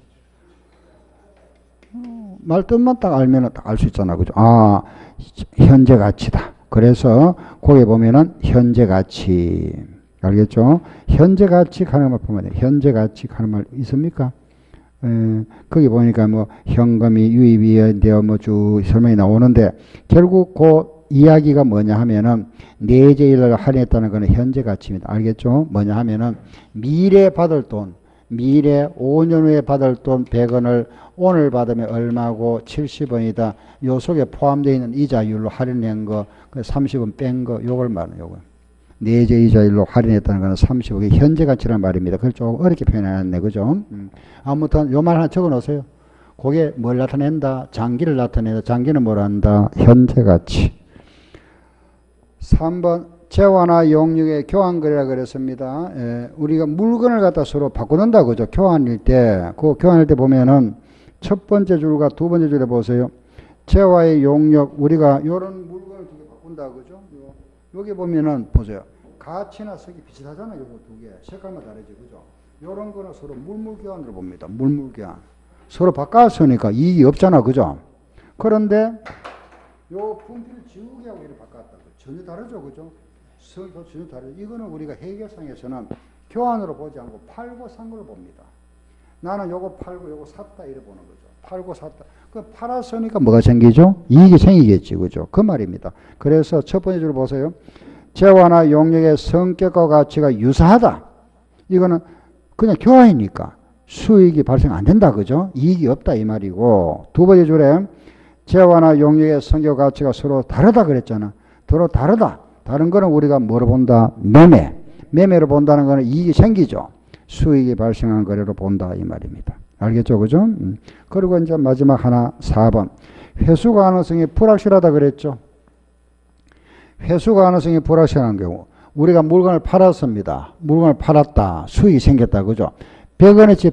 말 뜻만 딱 알면 딱 알 수 있잖아. 그죠? 아, 현재 가치다. 그래서 거기 보면은 현재 가치. 알겠죠? 현재 가치 하는 말 보면 현재 가치 하는 말 있습니까? 거기 보니까 뭐 현금이 유입이 되어 뭐 쭉 설명이 나오는데 결국 그 이야기가 뭐냐 하면은 내재일을 할인했다는 것은 현재 가치입니다. 알겠죠? 뭐냐 하면은 미래 받을 돈, 미래 5년 후에 받을 돈 100원을 오늘 받으면 얼마고 70원이다. 요 속에 포함되어 있는 이자율로 할인한 거, 30원 뺀 거, 요걸 말하는 요거. 내재 이자율로 할인했다는 거는 30원. 현재 가치라는 말입니다. 그걸 조금 어렵게 표현해놨네. 그죠? 아무튼 요 말 하나 적어 놓으세요. 그게 뭘 나타낸다? 장기를 나타낸다. 장기는 뭘 한다? 현재 가치. 3번. 재화나 용역의 교환거래라 그랬습니다. 우리가 물건을 갖다 서로 바꾸는다. 그죠? 교환일 때. 그 교환일 때 보면은 첫 번째 줄과 두 번째 줄에 보세요. 재화의 용역, 우리가 요런 물건을 두 개 바꾼다. 그죠? 여기 보면은 보세요. 가치나 색이 비슷하잖아요. 요거 두 개. 색깔만 다르지. 그죠? 요런 거는 서로 물물교환으로 봅니다. 물물교환. 서로 바꿨으니까 이익이 없잖아. 그죠? 그런데 요 품질을 지우개하고 이렇게 바꿨다. 전혀 다르죠. 그죠? 성도 전혀 다르죠. 이거는 우리가 회계상에서는 교환으로 보지 않고 팔고 산 걸로 봅니다. 나는 요거 팔고 요거 샀다 이래 보는 거죠. 팔고 샀다. 그 팔았으니까 뭐가 생기죠? 이익이 생기겠지. 그죠? 그 말입니다. 그래서 첫 번째 줄 보세요. 재화나 용역의 성격과 가치가 유사하다. 이거는 그냥 교환이니까 수익이 발생 안 된다. 그죠? 이익이 없다 이 말이고, 두 번째 줄에 재화나 용역의 성격과 가치가 서로 다르다 그랬잖아. 서로 다르다. 다른 거는 우리가 뭐로 본다? 매매. 매매로 본다는 거는 이익이 생기죠. 수익이 발생한 거래로 본다 이 말입니다. 알겠죠? 그죠? 그리고 이제 마지막 하나 4번. 회수 가능성이 불확실하다 그랬죠. 회수 가능성이 불확실한 경우 우리가 물건을 팔았습니다. 물건을 팔았다. 수익이 생겼다. 그죠? 100원어치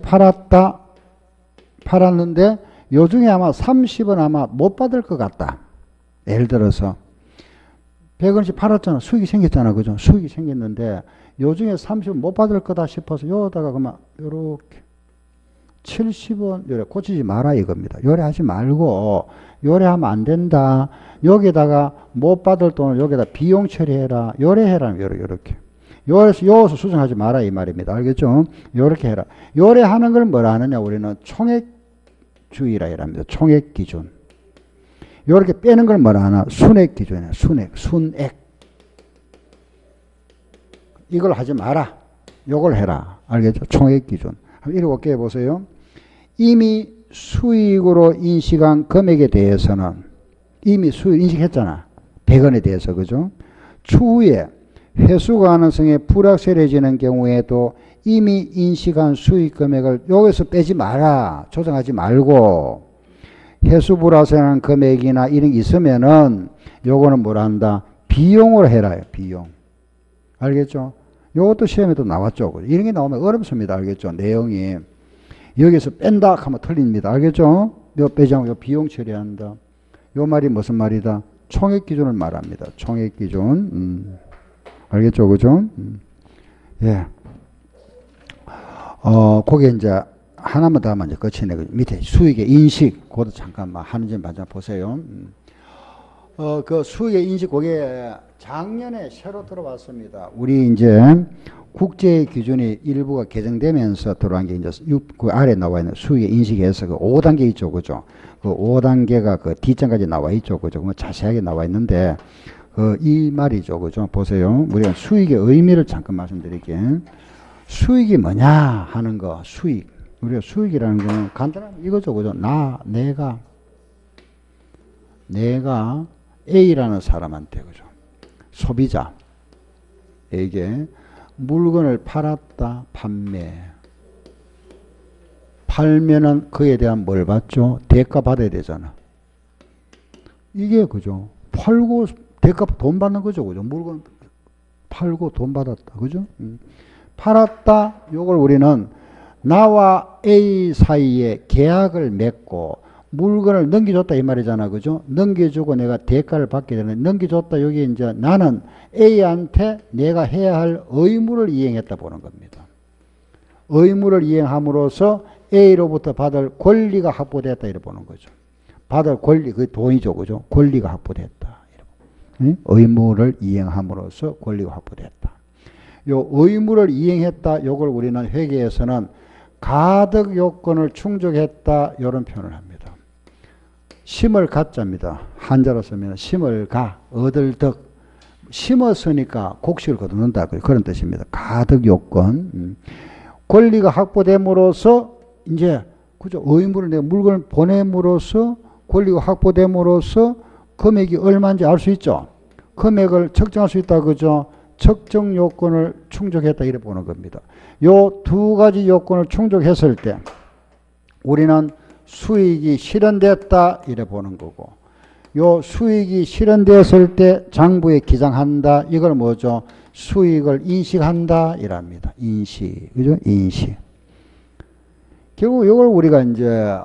팔았는데 요중에 아마 30원 아마 못 받을 것 같다. 예를 들어서 100원어치 팔았잖아. 수익이 생겼잖아. 그죠? 수익이 생겼는데 요중에 30원 못 받을 거다 싶어서 요다가 그만 요렇게 70원 요래 고치지 마라 이겁니다. 요래 하지 말고 요래 하면 안 된다. 여기다가 못 받을 돈을 여기다 비용 처리해라. 요래 해라. 요렇게. 요래서 수정하지 마라 이 말입니다. 알겠죠? 요렇게 해라. 요래 하는 걸 뭐라 하느냐 우리는 총액 주의라 이랍니다. 총액 기준. 요렇게 빼는 걸 뭐라 하나? 순액 기준이야. 순액. 이걸 하지 마라. 요걸 해라. 알겠죠? 총액 기준. 한번 읽어볼게요. 해보세요. 이미 수익으로 인식한 금액에 대해서는 이미 수익 인식했잖아. 100원에 대해서. 그죠? 추후에 회수 가능성이 불확실해지는 경우에도 이미 인식한 수익 금액을 여기서 빼지 마라. 조정하지 말고 회수 불확실한 금액이나 이런 게 있으면은 요거는 뭐라 한다? 비용으로 해라. 비용. 알겠죠? 요것도 시험에도 나왔죠. 이런 게 나오면 어렵습니다. 알겠죠? 내용이. 여기서 뺀다 하면 틀립니다. 알겠죠? 요 빼지 않고 요 비용 처리한다. 요 말이 무슨 말이다? 총액 기준을 말합니다. 총액 기준. 알겠죠? 그죠? 예. 그게 이제 하나만 더 하면 이제 끝이네. 밑에 수익의 인식. 그것도 잠깐만 하는지 맞아 보세요. 그 수익의 인식, 그게 작년에 새로 들어왔습니다. 우리 이제 국제 기준이 일부가 개정되면서 들어간 게 이제 그 아래 나와 있는 수익의 인식에서 그 5단계 있죠. 그죠? 그 5단계가 그 뒷장까지 나와 있죠. 그죠? 뭐 자세하게 나와 있는데, 이 말이죠. 그죠? 보세요. 우리가 수익의 의미를 잠깐 말씀드릴게요. 수익이 뭐냐 하는 거, 수익. 우리가 수익이라는 거는 간단한 이거죠. 그죠? 내가 A라는 사람한테, 그죠? 소비자에게 물건을 팔았다, 판매. 팔면은 그에 대한 뭘 받죠? 대가 받아야 되잖아. 이게, 그죠? 팔고 대가 돈 받는 거죠. 그죠? 물건 팔고 돈 받았다. 그죠? 팔았다. 요걸 우리는 나와 A 사이에 계약을 맺고 물건을 넘겨줬다 이 말이잖아. 그죠? 넘겨주고 내가 대가를 받게 되는, 넘겨줬다. 여기 이제 나는 A한테 내가 해야 할 의무를 이행했다 보는 겁니다. 의무를 이행함으로써 A로부터 받을 권리가 확보됐다 이렇게 보는 거죠. 받을 권리, 그 돈이죠. 그죠? 권리가 확보됐다. 응? 의무를 이행함으로써 권리가 확보됐다. 요 의무를 이행했다. 요걸 우리는 회계에서는 가득 요건을 충족했다. 이런 표현을 합니다. 심을 가짜입니다. 한자로 쓰면 심을 가, 얻을 덕. 심었으니까 곡식을 거둔다. 그런 뜻입니다. 가득 요건. 권리가 확보됨으로써 이제 그죠? 의무를 내가 물건을 보냄으로써 권리가 확보됨으로써 금액이 얼마인지 알 수 있죠. 금액을 측정할 수 있다. 그죠? 측정 요건을 충족했다 이렇게 보는 겁니다. 요 두 가지 요건을 충족했을 때 우리는 수익이 실현됐다 이래 보는 거고, 요 수익이 실현됐을 때 장부에 기장한다. 이걸 뭐죠? 수익을 인식한다 이랍니다. 인식. 그죠? 인식. 결국 이걸 우리가 이제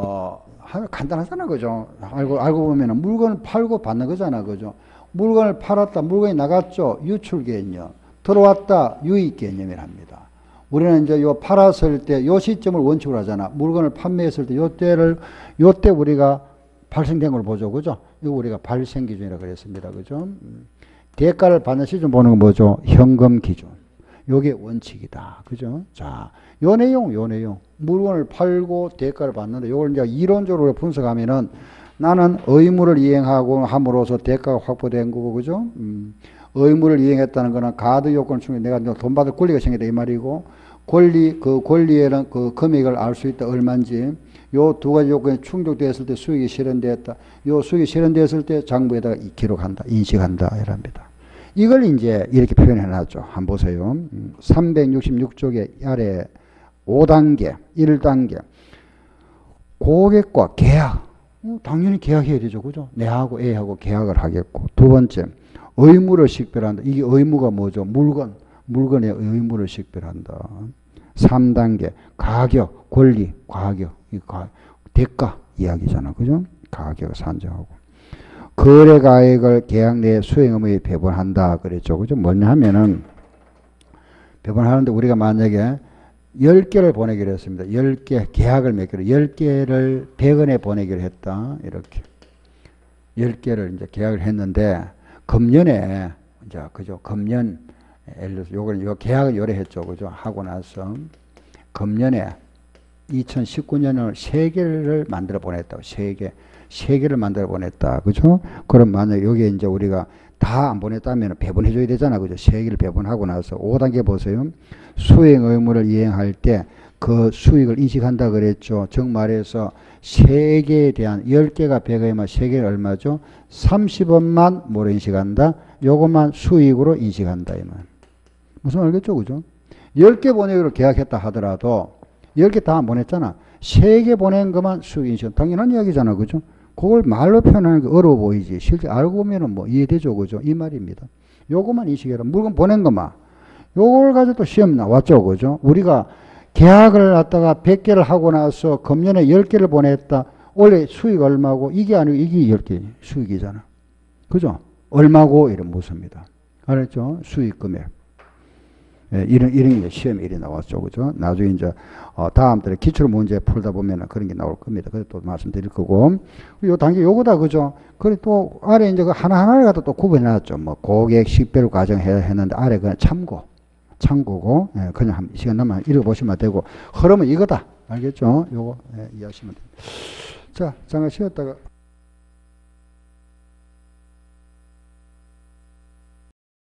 간단하잖아. 그죠? 알고 보면은 물건을 팔고 받는 거잖아. 그죠? 물건을 팔았다. 물건이 나갔죠. 유출 개념. 들어왔다. 유입 개념이랍니다. 우리는 이제 요 팔았을 때 요 시점을 원칙으로 하잖아. 물건을 판매했을 때 요때 우리가 발생된 걸 보죠. 그죠? 이거 우리가 발생 기준이라고 그랬습니다. 그죠? 대가를 받는 시점 보는 건 뭐죠? 현금 기준. 요게 원칙이다. 그죠? 자, 요 내용. 물건을 팔고 대가를 받는데 요걸 이제 이론적으로 분석하면은 나는 의무를 이행하고 함으로써 대가가 확보된 거고, 그죠? 의무를 이행했다는 거는 가드 요건을 충족, 내가 돈 받을 권리가 생겼다 이 말이고, 그 권리에는 그 금액을 알 수 있다. 얼마인지. 요 두 가지 요건이 충족되었을 때 수익이 실현되었다. 요 수익이 실현되었을 때 장부에다가 기록한다. 인식한다. 이랍니다. 이걸 이제 이렇게 표현해 놨죠. 한번 보세요. 366쪽에 아래 5단계, 1단계. 고객과 계약. 당연히 계약해야 되죠. 그죠? 내하고 A하고 계약을 하겠고. 두 번째, 의무를 식별한다. 이게 의무가 뭐죠? 물건의 의무를 식별한다. 3단계, 가격, 권리, 가격, 대가 이야기잖아. 그죠? 가격을 산정하고. 거래 가액을 계약 내 수행 의무에 배분한다. 그랬죠. 그죠? 뭐냐 하면은, 배분하는데 우리가 만약에 10개를 보내기로 했습니다. 10개, 계약을 맺기로, 10개를 100원에 보내기로 했다. 이렇게. 10개를 이제 계약을 했는데, 금년에, 이제, 그죠? 금년, 예를 들어서 요 계약을 요래 했죠. 그죠? 하고 나서, 금년에 2019년을 3개를 만들어 보냈다고. 3개. 3개를 만들어 보냈다. 그죠? 그럼 만약 여기에 이제 우리가 다 안 보냈다면 배분해줘야 되잖아. 그죠? 3개를 배분하고 나서 5단계 보세요. 수행 의무를 이행할 때 그 수익을 인식한다 그랬죠. 즉 말해서 3개에 대한 10개가 100원이면 3개는 얼마죠? 30원만 뭐로 인식한다? 요것만 수익으로 인식한다. 이 말. 무슨 알겠죠? 그죠? 10개 보내기로 계약했다 하더라도 10개 다 안 보냈잖아. 3개 보낸 것만 수익 인식. 당연한 이야기잖아. 그죠? 그걸 말로 표현하는 게 어려워 보이지. 실제 알고 보면은 뭐 이해되죠. 그죠? 이 말입니다. 요것만 인식해라. 물건 보낸 것만. 요걸 가지고 또 시험 나왔죠. 그죠? 우리가 계약을 갖다가 100개를 하고 나서 금년에 10개를 보냈다. 원래 수익 얼마고 이게 아니고 이게 10개 수익이잖아. 그죠? 얼마고 이런 묻습니다. 알았죠? 수익 금액. 예, 이런 게 시험에 이리 나왔죠. 그죠? 나중에 이제, 다음 달에 기출 문제 풀다 보면은 그런 게 나올 겁니다. 그래서 또 말씀드릴 거고. 요 단계 요거다. 그죠? 그래 또 아래 이제 그 하나하나를 갖다 또 구분해 놨죠. 뭐 고객 식별 과정 했는데 아래 그냥 참고고, 예, 그냥 한 시간 남아 읽어보시면 되고, 흐름은 이거다. 알겠죠? 요거, 예, 이해하시면 됩니다. 자, 잠깐 쉬었다가.